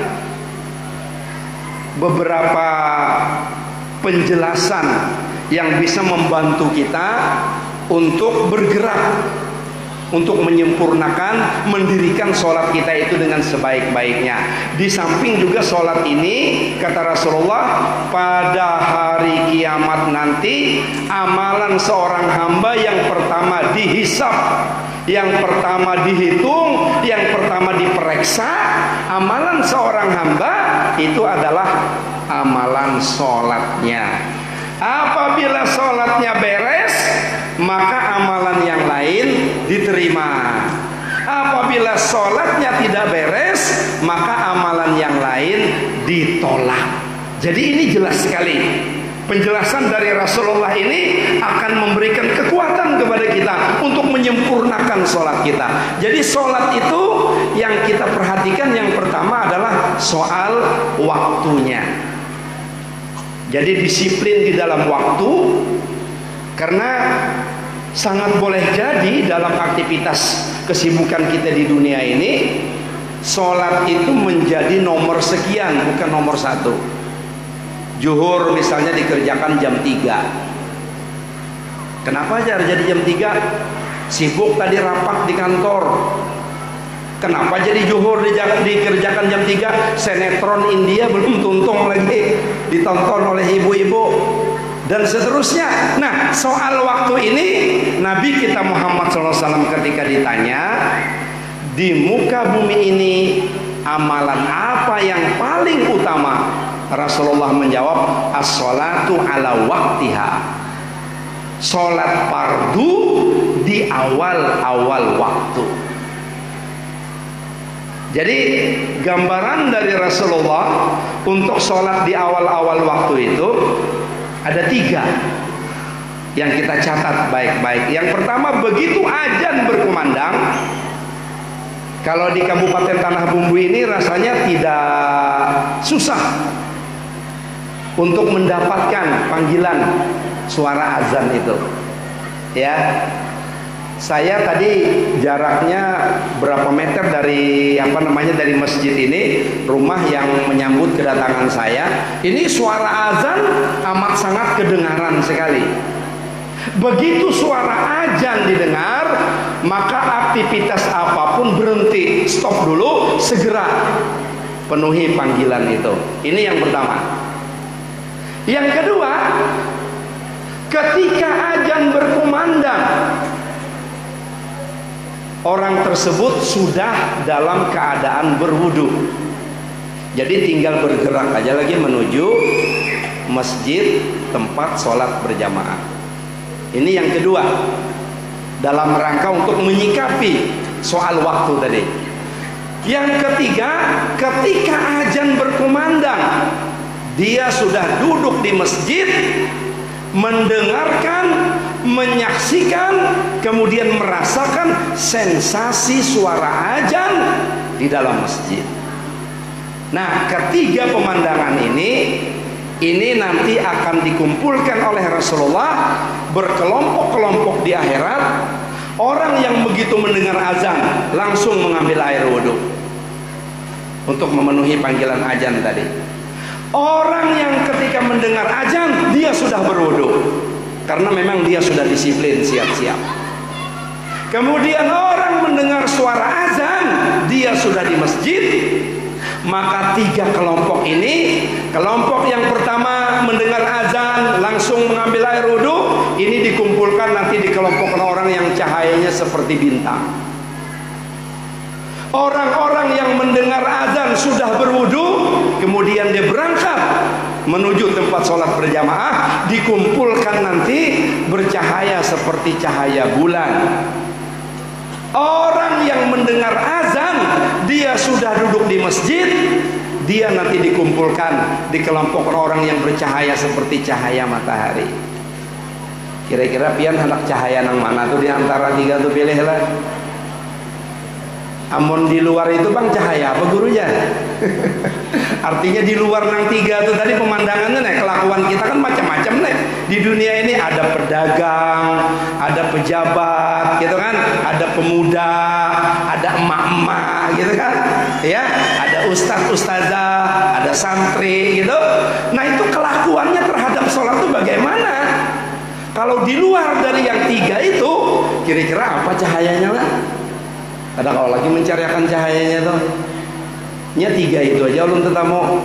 beberapa penjelasan yang bisa membantu kita untuk bergerak, untuk menyempurnakan mendirikan sholat kita itu dengan sebaik-baiknya. Di samping juga sholat ini, kata Rasulullah, pada hari kiamat nanti amalan seorang hamba yang pertama dihisab, yang pertama dihitung, yang pertama diperiksa, amalan seorang hamba itu adalah amalan sholatnya. Apabila sholatnya beres, maka amalan yang lain diterima. Apabila sholatnya tidak beres, maka amalan yang lain ditolak. Jadi ini jelas sekali. Penjelasan dari Rasulullah ini akan memberikan kekuatan kepada kita untuk menyempurnakan sholat kita. Jadi sholat itu yang kita perhatikan yang pertama adalah soal waktunya. Jadi disiplin di dalam waktu, karena sangat boleh jadi dalam aktivitas kesibukan kita di dunia ini, sholat itu menjadi nomor sekian, bukan nomor satu. Zuhur misalnya dikerjakan jam tiga. Kenapa aja jadi jam tiga? Sibuk tadi rapat di kantor. Kenapa jadi zuhur dikerjakan jam tiga? Sinetron India belum tuntung lagi ditonton oleh ibu-ibu dan seterusnya. Nah, soal waktu ini Nabi kita Muhammad shallallahu alaihi wasallam ketika ditanya, di muka bumi ini amalan apa yang paling utama? Rasulullah menjawab, as-sholatu ala waktiha. Sholat fardu di awal-awal waktu. Jadi gambaran dari Rasulullah untuk sholat di awal-awal waktu itu ada tiga yang kita catat baik-baik. Yang pertama, begitu azan berkumandang, kalau di Kabupaten Tanah Bumbu ini rasanya tidak susah untuk mendapatkan panggilan suara azan itu. Ya, saya tadi jaraknya berapa meter dari apa namanya dari masjid ini, rumah yang menyambut kedatangan saya. Ini suara azan amat sangat kedengaran sekali. Begitu suara azan didengar, maka aktivitas apapun berhenti, stop dulu, segera penuhi panggilan itu. Ini yang pertama. Yang kedua, ketika azan berkumandang, orang tersebut sudah dalam keadaan berwudu. Jadi tinggal bergerak aja lagi menuju masjid tempat sholat berjamaah. Ini yang kedua, dalam rangka untuk menyikapi soal waktu tadi. Yang ketiga, ketika azan berkumandang, dia sudah duduk di masjid, mendengarkan, menyaksikan, kemudian merasakan sensasi suara azan di dalam masjid. Nah, ketiga pemandangan ini ini nanti akan dikumpulkan oleh Rasulullah berkelompok-kelompok di akhirat. Orang yang begitu mendengar azan langsung mengambil air wudhu untuk memenuhi panggilan azan tadi. Orang yang ketika mendengar azan dia sudah berwudhu karena memang dia sudah disiplin siap-siap. Kemudian orang mendengar suara azan dia sudah di masjid. Maka tiga kelompok ini, kelompok yang pertama mendengar azan langsung mengambil air wudhu, ini dikumpulkan nanti di kelompok orang yang cahayanya seperti bintang. Orang-orang yang mendengar azan sudah berwudhu, kemudian dia berangkat menuju tempat sholat berjamaah, dikumpulkan nanti bercahaya seperti cahaya bulan. Orang yang mendengar azan dia sudah duduk di masjid, dia nanti dikumpulkan di kelompok orang yang bercahaya seperti cahaya matahari. Kira-kira pian hendak cahaya nang mana tuh di antara tiga tuh, pilih lah. Amun di luar itu bang cahaya apa gurunya? Artinya di luar nang tiga tuh tadi pemandangannya nih, kelakuan kita kan macam-macam nih. Di dunia ini ada pedagang, ada pejabat, gitu kan, ada pemuda, ada emak-emak, gitu kan, ya, ada ustadz ustazah, ada santri, gitu. Nah itu kelakuannya terhadap sholat itu bagaimana? Kalau di luar dari yang tiga itu, kira-kira apa cahayanya lah? Ada kalau lagi mencariakan cahayanya tuh, nya tiga itu aja ulun tetamu.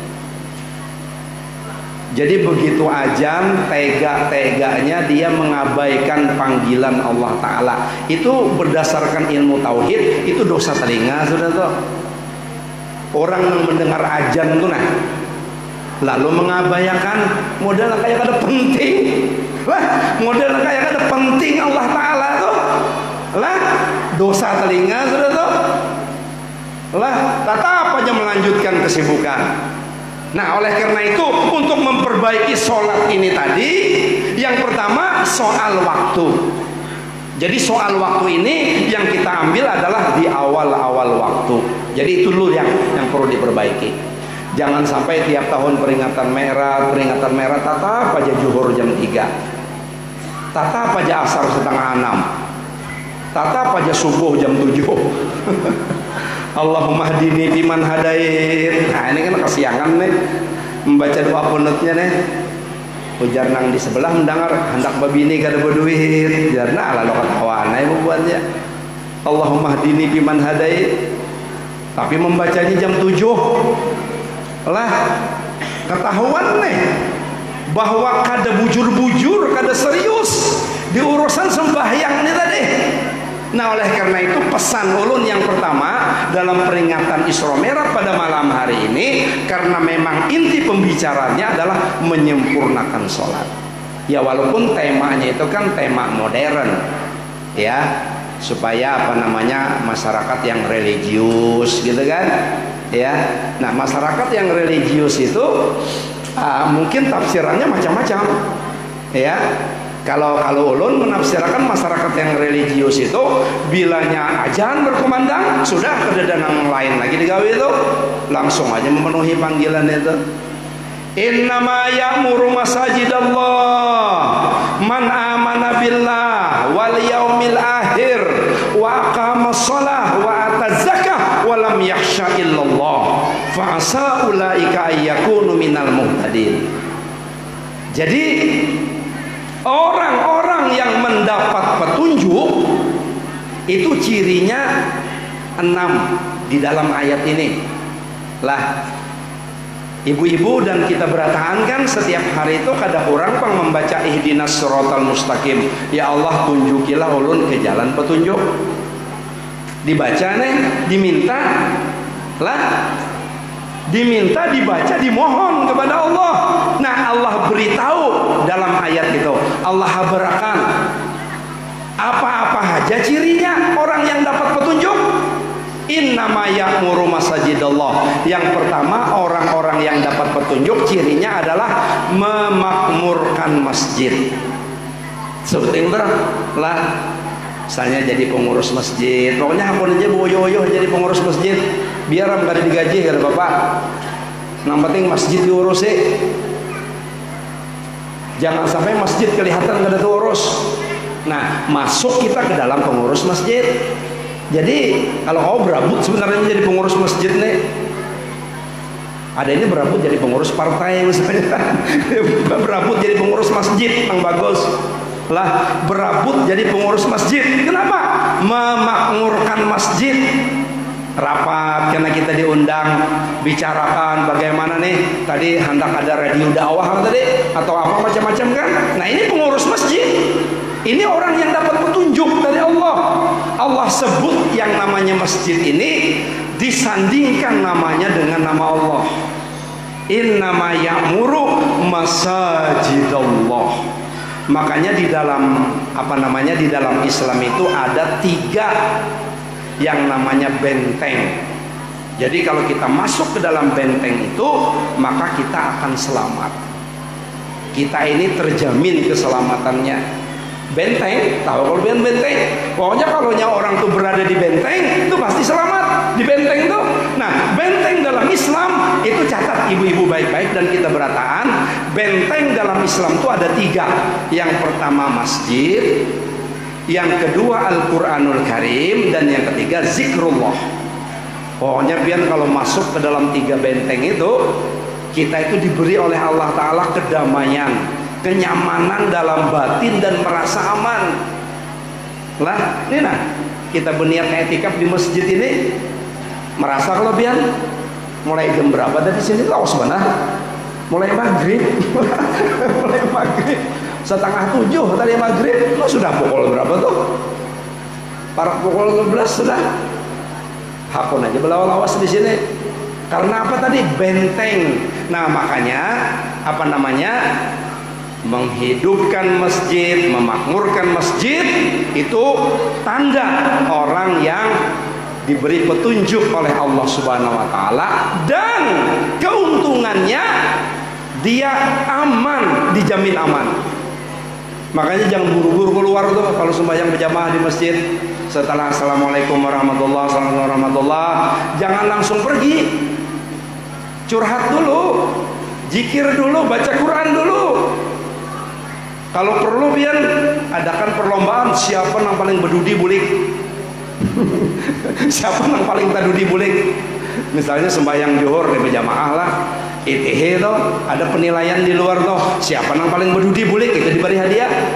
Jadi begitu azan, tega-teganya dia mengabaikan panggilan Allah Ta'ala. Itu berdasarkan ilmu tauhid, itu dosa telinga sudah tuh. Orang yang mendengar azan tuh nah, lalu mengabaikan model kayak ada penting, lah model kayak ada penting Allah Ta'ala tuh, lah dosa telinga sudah tuh, lah tetap aja melanjutkan kesibukan. Nah oleh karena itu untuk memperbaiki sholat ini tadi, yang pertama soal waktu. Jadi soal waktu ini yang kita ambil adalah di awal-awal waktu. Jadi itu dulu yang yang perlu diperbaiki. Jangan sampai tiap tahun peringatan merah, peringatan merah tatap aja zuhur jam tiga, tatap aja asar setengah enam, tatap aja subuh jam tujuh. Allahumma hdini fiman hadait. Nah ini kan kesiangan nih membaca doa punutnya nih. Ujar nang di sebelah mendengar hendak babini kada berduit, jarna ala lo ketawa nih membuatnya. Allahumma hdini fiman hadait. Tapi membacanya jam tujuh lah ketahuan nih bahwa kada bujur-bujur, kada serius di urusan sembahyang ini tadi. Nah oleh karena itu pesan ulun yang pertama dalam peringatan Isra Mi'raj pada malam hari ini, ini karena memang inti pembicaranya adalah menyempurnakan sholat. Ya walaupun temanya itu kan tema modern, ya, supaya apa namanya masyarakat yang religius gitu kan, ya. Nah masyarakat yang religius itu uh, mungkin tafsirannya macam-macam, ya. Kalau kalau ulun menafsirkan masyarakat yang religius itu bilanya azan berkumandang sudah kedatangan lain lagi digawe itu langsung aja memenuhi panggilan itu. Innama ya'muru masajidallah man amana billah wal yaumil akhir wa aqama shalah wa ata zakah wa lam yakhsha illallah fa asa ulaika ayyakunu minal muhtadin. Jadi orang-orang yang mendapat petunjuk itu cirinya enam di dalam ayat ini. Lah ibu-ibu dan kita berataan kan setiap hari itu kada orang pang membaca ihdinas siratal mustaqim. Ya Allah tunjukilah ulun ke jalan petunjuk. Dibaca nih, diminta lah, diminta, dibaca, dimohon kepada Allah. Nah Allah beritahu dalam ayat itu, Allah habarkan apa-apa aja cirinya orang yang dapat petunjuk. Innama ya'muru masajidallah. Yang pertama, orang-orang yang dapat petunjuk cirinya adalah memakmurkan masjid. Sebutin lah, misalnya jadi pengurus masjid. Pokoknya aku aja boyo-boyo jadi pengurus masjid. Biar am kada digaji kada bapak. Yang penting masjid diurus sih. Jangan sampai masjid kelihatan kada diurus. Nah, masuk kita ke dalam pengurus masjid. Jadi kalau kau berabut sebenarnya jadi pengurus masjid nih, ada ini berabut jadi pengurus partai misalnya, berabut jadi pengurus masjid yang bagus lah, berabut jadi pengurus masjid. Kenapa? Memakmurkan masjid. Rapat karena kita diundang bicarakan bagaimana nih tadi hendak ada radio dakwah tadi atau apa macam-macam kan. Nah ini pengurus masjid. Ini orang yang dapat petunjuk dari Allah. Allah sebut yang namanya masjid ini disandingkan namanya dengan nama Allah. Innama ya'muru masajidallah. Makanya di dalam apa namanya di dalam Islam itu ada tiga yang namanya benteng. Jadi kalau kita masuk ke dalam benteng itu maka kita akan selamat. Kita ini terjamin keselamatannya. Benteng, tahu kalau benteng? Pokoknya kalau orang tuh berada di benteng itu pasti selamat di benteng tuh. Nah, benteng dalam Islam itu catat ibu-ibu baik-baik dan kita berataan, benteng dalam Islam itu ada tiga. Yang pertama masjid, yang kedua Al-Quranul Karim, dan yang ketiga zikrullah. Pokoknya biar kalau masuk ke dalam tiga benteng itu kita itu diberi oleh Allah Ta'ala kedamaian, kenyamanan dalam batin dan merasa aman. Lah, ini nah kita berniat etikaf di masjid ini merasa kelebihan. Mulai jam berapa dari sini? Laos mana? Mulai maghrib, mulai maghrib setengah tujuh tadi maghrib. Lo sudah pukul berapa tuh? Para pukul dua belas sudah. Hakun aja belawas di sini. Karena apa tadi? Benteng. Nah makanya apa namanya? Menghidupkan masjid, memakmurkan masjid itu tanda orang yang diberi petunjuk oleh Allah Subhanahu wa taala dan keuntungannya dia aman, dijamin aman. Makanya jangan buru-buru keluar tuh kalau sembahyang berjamaah di masjid. Setelah assalamualaikum warahmatullahi wabarakatuh, jangan langsung pergi. Curhat dulu, zikir dulu, baca Quran dulu. Kalau perlu biar adakan perlombaan siapa yang paling berdudi bulik. Siapa yang paling tadudi bulik. Misalnya sembahyang zuhur di berjamaah lah, I T H itu ada penilaian di luar tuh, siapa yang paling berdudi bulik itu diberi hadiah.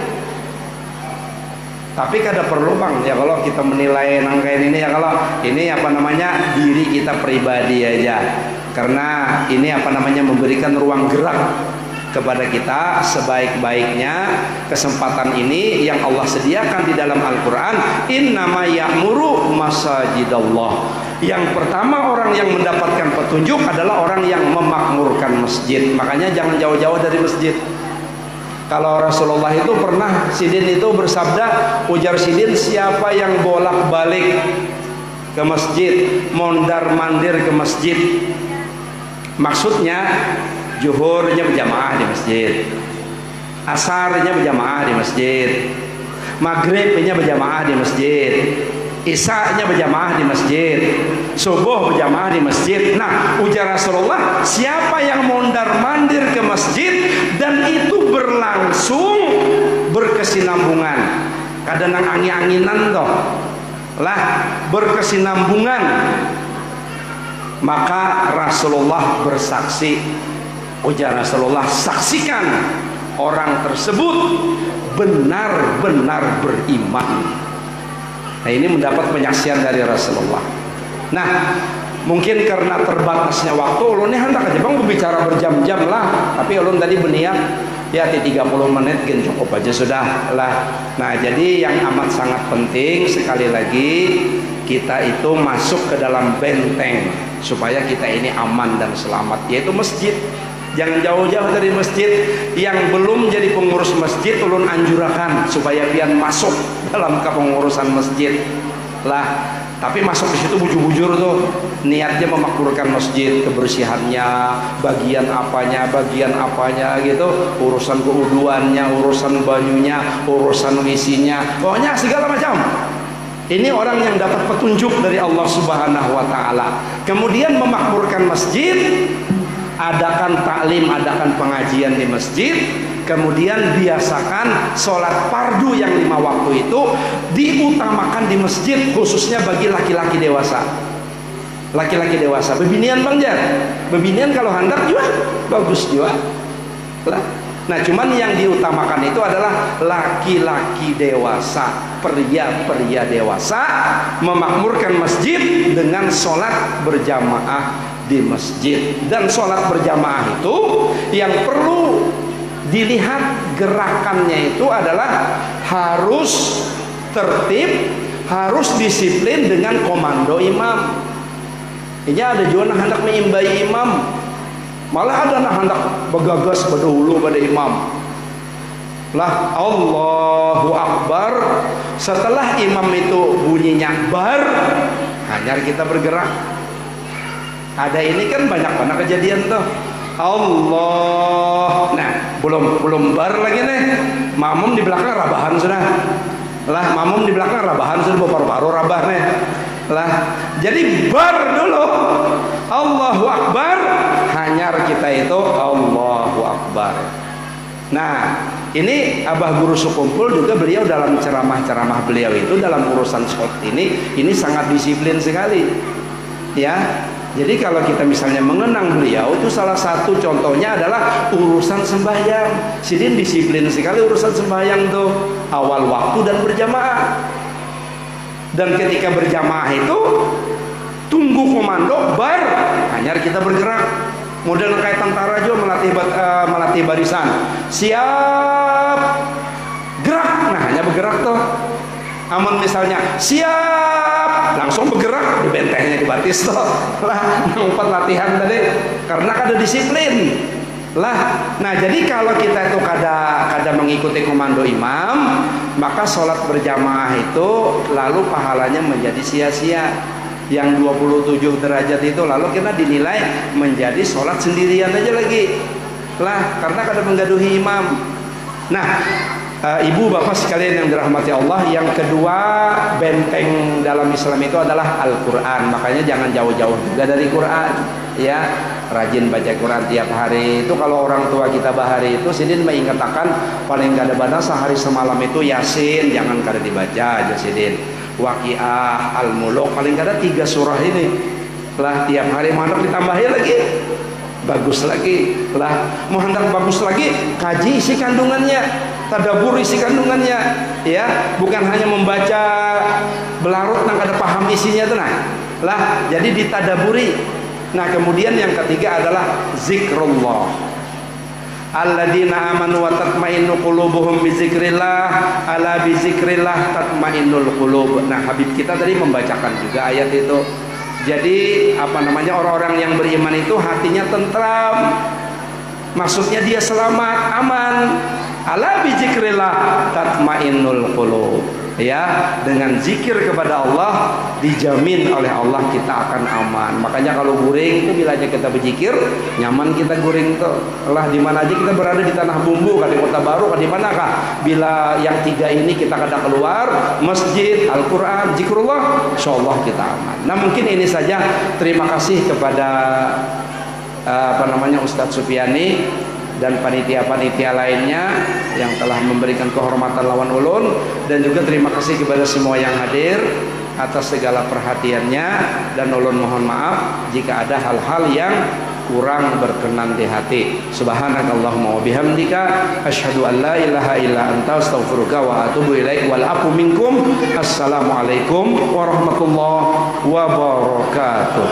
Tapi kada perlu bang ya kalau kita menilai rangkaian ini ya kalau ini apa namanya diri kita pribadi aja, karena ini apa namanya memberikan ruang gerak kepada kita sebaik-baiknya. Kesempatan ini yang Allah sediakan di dalam Al-Quran, innama ya'muru masajidallah. Yang pertama orang yang mendapatkan petunjuk adalah orang yang memakmurkan masjid. Makanya jangan jauh-jauh dari masjid. Kalau Rasulullah itu pernah, Sidin itu bersabda, ujar Sidin, siapa yang bolak-balik ke masjid, mondar-mandir ke masjid, maksudnya zuhurnya berjamaah di masjid, asarnya berjamaah di masjid, maghribnya berjamaah di masjid, isya-nya berjamaah di masjid, subuh berjamaah di masjid. Nah, ujar Rasulullah, siapa yang mondar-mandir ke masjid dan itu berlangsung berkesinambungan, kadang angin-anginan toh lah, berkesinambungan, maka Rasulullah bersaksi, ujar Rasulullah, saksikan orang tersebut benar-benar beriman. Nah, ini mendapat penyaksian dari Rasulullah. Nah, mungkin karena terbatasnya waktu, ulun ini hendak aja bang berbicara berjam-jam lah. Tapi ulun tadi berniat ya di tiga puluh menit gen cukup aja sudah lah. Nah, jadi yang amat sangat penting sekali lagi kita itu masuk ke dalam benteng supaya kita ini aman dan selamat, yaitu masjid. Jangan jauh-jauh dari masjid. Yang belum jadi pengurus masjid ulun anjurakan supaya pian masuk dalam kepengurusan masjid lah. Tapi masuk di situ bujur-bujur tuh, niatnya memakmurkan masjid, kebersihannya, bagian apanya, bagian apanya gitu, urusan keuduannya, urusan banyunya, urusan wisinya, pokoknya segala macam. Ini orang yang dapat petunjuk dari Allah Subhanahu wa taala. Kemudian memakmurkan masjid, adakan taklim, adakan pengajian di masjid, kemudian biasakan sholat fardu yang lima waktu itu diutamakan di masjid, khususnya bagi laki-laki dewasa. Laki-laki dewasa, bebinian bang Jan, bebinian kalau hendak juga bagus juga. Nah, cuman yang diutamakan itu adalah laki-laki dewasa, pria-pria dewasa memakmurkan masjid dengan sholat berjamaah di masjid. Dan sholat berjamaah itu yang perlu dilihat gerakannya itu adalah harus tertib, harus disiplin dengan komando imam. Ini ada juga yang hendak mengimbai imam, malah ada yang hendak begagas berdahulu pada imam lah. Allahu Akbar, setelah imam itu bunyinya bar, hanya kita bergerak. Ada ini kan banyak banget kejadian tuh. Allah, nah belum belum bar lagi nih, makmum di belakang rabahan sudah lah, makmum di belakang rabahan sudah, baru-baru rabah nih lah. Jadi bar dulu, Allahu Akbar, hanyar kita itu Allahu Akbar. Nah, ini Abah Guru Sukumpul juga, beliau dalam ceramah-ceramah beliau itu dalam urusan sholat ini ini sangat disiplin sekali ya. Jadi kalau kita misalnya mengenang beliau itu, salah satu contohnya adalah urusan sembahyang. Sidin disiplin sekali urusan sembahyang tuh, awal waktu dan berjamaah. Dan ketika berjamaah itu tunggu komando bar, hanya kita bergerak. Model kayak tentara juga melatih uh, melatih barisan. Siap, gerak. Nah, hanya bergerak tuh. Aman misalnya siap, langsung bergerak, di bentengnya di batis tuh lah, empat latihan tadi, karena ada disiplin lah. Nah, jadi kalau kita itu kada kada mengikuti komando imam, maka sholat berjamaah itu lalu pahalanya menjadi sia-sia. Yang dua puluh tujuh derajat itu lalu kita dinilai menjadi sholat sendirian aja lagi lah, karena kada menggaduhi imam. Nah, Uh, ibu bapak sekalian yang dirahmati Allah, yang kedua benteng dalam Islam itu adalah Al-Quran. Makanya jangan jauh-jauh juga dari Quran ya, rajin baca Quran tiap hari. Itu kalau orang tua kita bahari itu, Sidin mengatakan paling kada bana sehari semalam itu Yasin, jangan kada dibaca aja Sidin, Waqiah, Al-Muluk, paling kada tiga surah ini lah tiap hari. Mau hendak ditambahin lagi bagus lagi lah, mau hendak bagus lagi kaji isi kandungannya, tadabur isi kandungannya ya, bukan hanya membaca belarut nang kada paham isinya tuh nah lah, jadi ditadaburi. Nah, kemudian yang ketiga adalah zikrullah. Alladzina amanu wa tatmainnu qulubuhum bi zikrillah, ala bi zikrillah tatmainnul qulub. Nah, Habib kita tadi membacakan juga ayat itu, Jadi apa namanya, orang-orang yang beriman itu hatinya tentram, maksudnya dia selamat, aman. Ala bi dzikrillah tatmainnul qulub. Ya, dengan zikir kepada Allah dijamin oleh Allah kita akan aman. Makanya kalau guring itu bila aja kita berzikir, nyaman kita guring tuh. Lah di mana aja kita berada, di tanah bumbu kah, di kota baru kah, di manakah? Bila yang tiga ini kita kada keluar, masjid, Al-Qur'an, zikrullah, insyaallah kita aman. Nah, mungkin ini saja. Terima kasih kepada uh, apa namanya Ustadz Supiani dan panitia-panitia lainnya yang telah memberikan kehormatan lawan ulun, dan juga terima kasih kepada semua yang hadir atas segala perhatiannya, dan ulun mohon maaf jika ada hal-hal yang kurang berkenan di hati. Subhanakallahumma wa bihamdika asyhadu an la ilaha illa anta astaghfiruka wa atubu ilaik wal afu minkum. Assalamualaikum warahmatullahi wabarakatuh.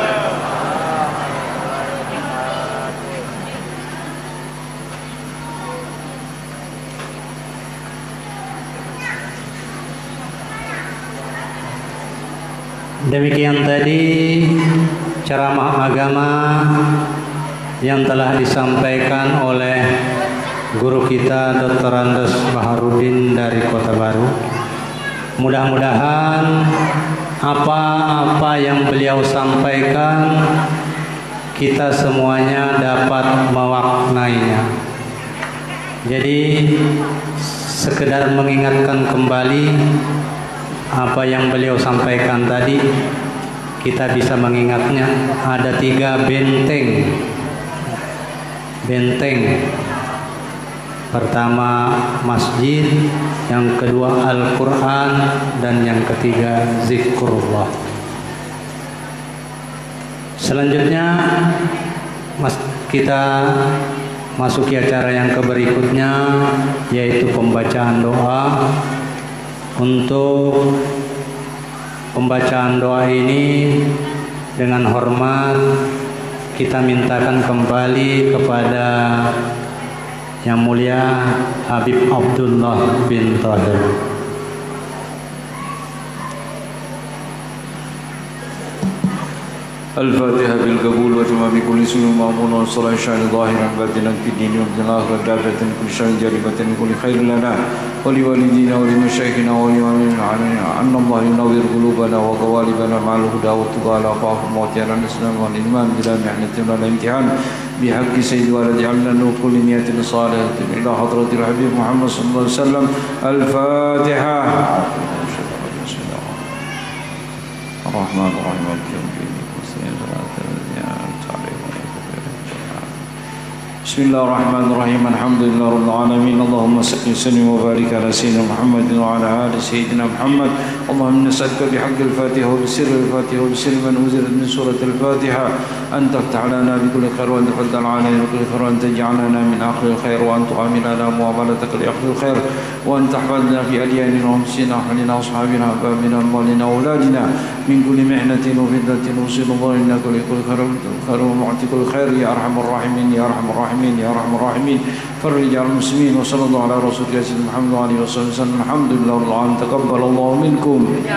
Demikian tadi ceramah agama yang telah disampaikan oleh guru kita Doktor Andes Baharudin dari Kota Baru. Mudah-mudahan apa-apa yang beliau sampaikan kita semuanya dapat memaknainya. Jadi sekedar mengingatkan kembali apa yang beliau sampaikan tadi, kita bisa mengingatnya. Ada tiga benteng. Benteng pertama masjid, yang kedua Al-Quran, dan yang ketiga zikrullah. Selanjutnya mas, kita masuki acara yang berikutnya, yaitu pembacaan doa. Untuk pembacaan doa ini dengan hormat kita mintakan kembali kepada Yang Mulia Habib Abdullah bin Tahir. الفاتحة بالقبول وتمام كل سوء مأمون والصلاة الشعر ظاهرا باطنا في الدين والدنيا ودافعة كل شر جالبة كل خير لنا ولوالدينا ولمشايخنا ولإمامنا أن الله ينور قلوبنا وقوالبنا مع الهدى والتقى على طاعة الموت على الإسلام والإيمان بلا محنة ولا امتحان بحق سيد ولد علنا وكل نية صالحة إلى حضرة الحبيب محمد صلى الله عليه وسلم. الفاتحة. الرحمن الرحيم مالك يوم الدين. بسم الله الرحمن الرحيم. الحمد لله رب العالمين. اللهم صل وسلم وبارك على سيدنا محمد وعلى آل سيدنا محمد. اللهم نسألك بحق الفاتحة وبسر الفاتحة وبسر من أنزلت من سورة الفاتحة أن تفتح لنا بكل خير، وأن تفضل علينا بكل خير، وأن تجعلنا من آخر الخير، وأن تعاملنا معاملتك لآخر الخير، وأن تحفظنا في أدياننا وأنفسنا وأهلنا وأصحابنا وأبائنا وأموالنا وأولادنا من كل محنة وفتنة وصل الله إنك لكل خير ومعطي كل خير يا أرحم الراحمين يا أرحم الراحمين يا أرحم الراحمين. فرج على المسلمين وصلى الله على رسولك سيدنا محمد وعلى آله وصحبه وسلم. الحمد لله رب العالمين. تقبل الله منكم.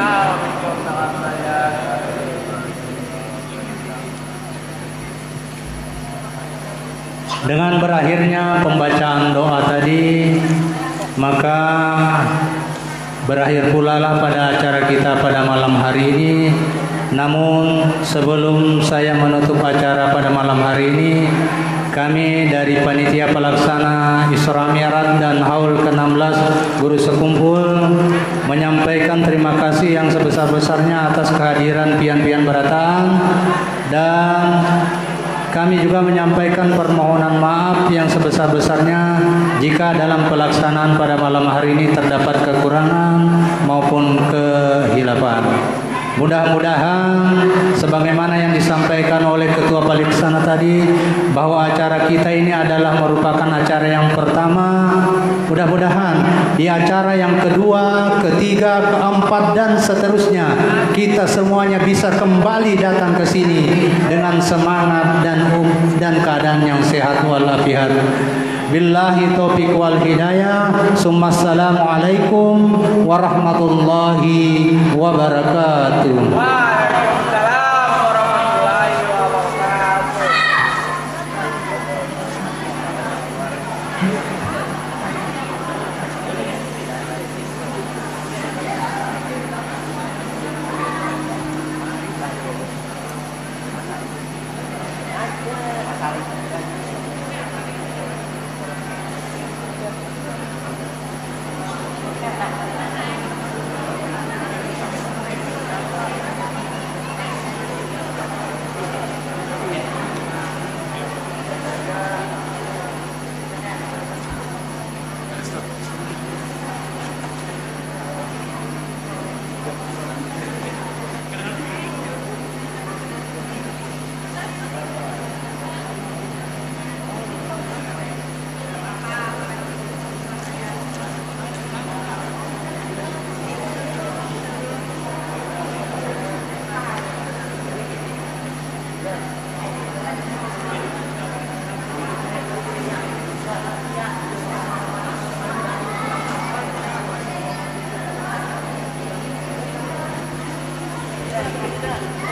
Dengan berakhirnya pembacaan doa tadi, maka berakhir pula lah pada acara kita pada malam hari ini. Namun sebelum saya menutup acara pada malam hari ini, kami dari panitia pelaksana Isra Mi'raj dan Haul ke enam belas Guru Sekumpul menyampaikan terima kasih yang sebesar-besarnya atas kehadiran pian-pian Barataan, dan kami juga menyampaikan permohonan maaf yang sebesar-besarnya jika dalam pelaksanaan pada malam hari ini terdapat kekurangan maupun kehilapan. Mudah-mudahan sebagaimana yang disampaikan oleh Ketua Pelaksana tadi, bahwa acara kita ini adalah merupakan acara yang pertama. Mudah-mudahan di acara yang kedua, ketiga, keempat, dan seterusnya kita semuanya bisa kembali datang ke sini dengan semangat dan um, dan keadaan yang sehat walafiat. Billahi taufiq wal hidayah. Summa assalamualaikum warahmatullahi wabarakatuh. Waalaikumsalam warahmatullahi wabarakatuh.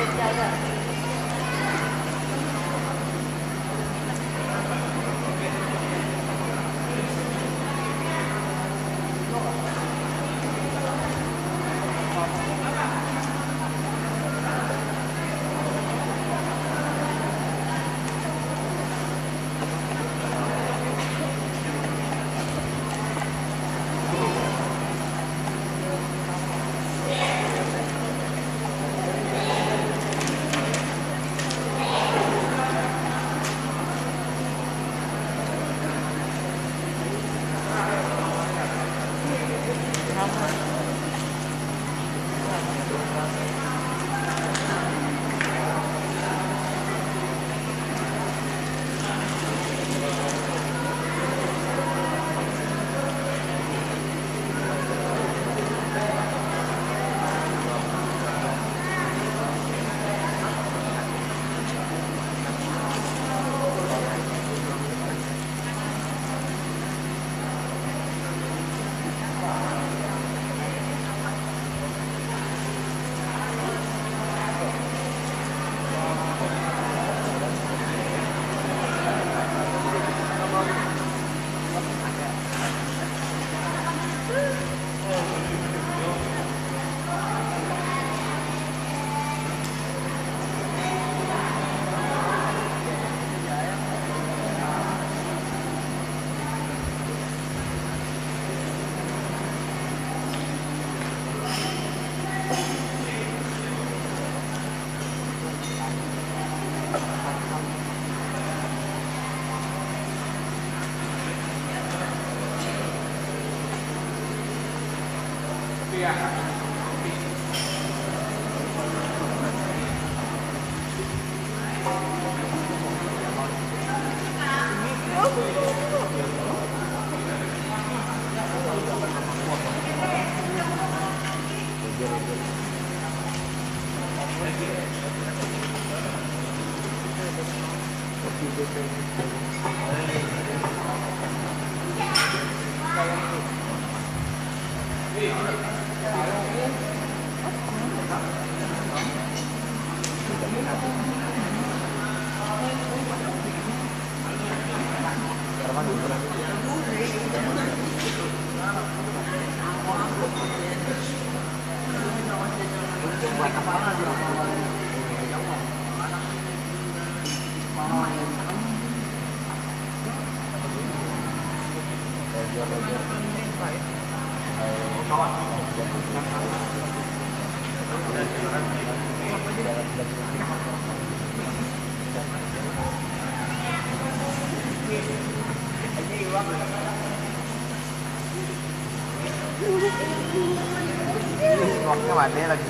Waktunya mati lagi.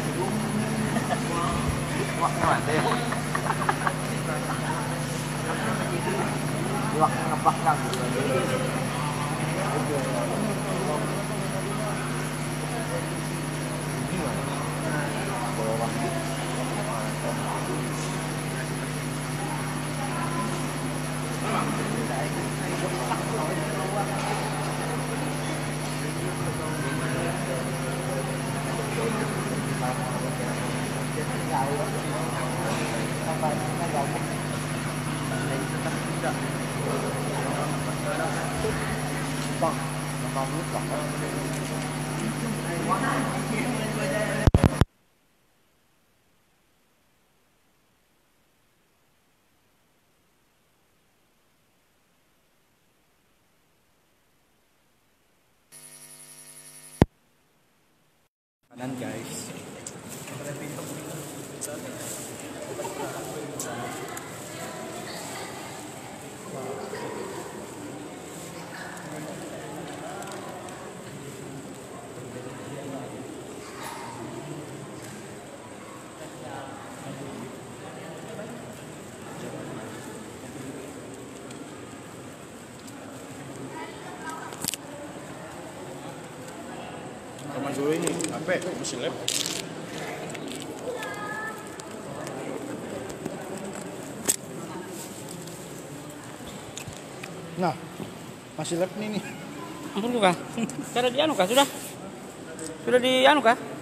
Waktunya mati. Waktu ngebak lagi. Kanan guys. Teman dulu ini H P mesin lab. Nah, masih lab nih nih. Ampun kah? Sudah di anu kah? Sudah? Sudah di anu kah?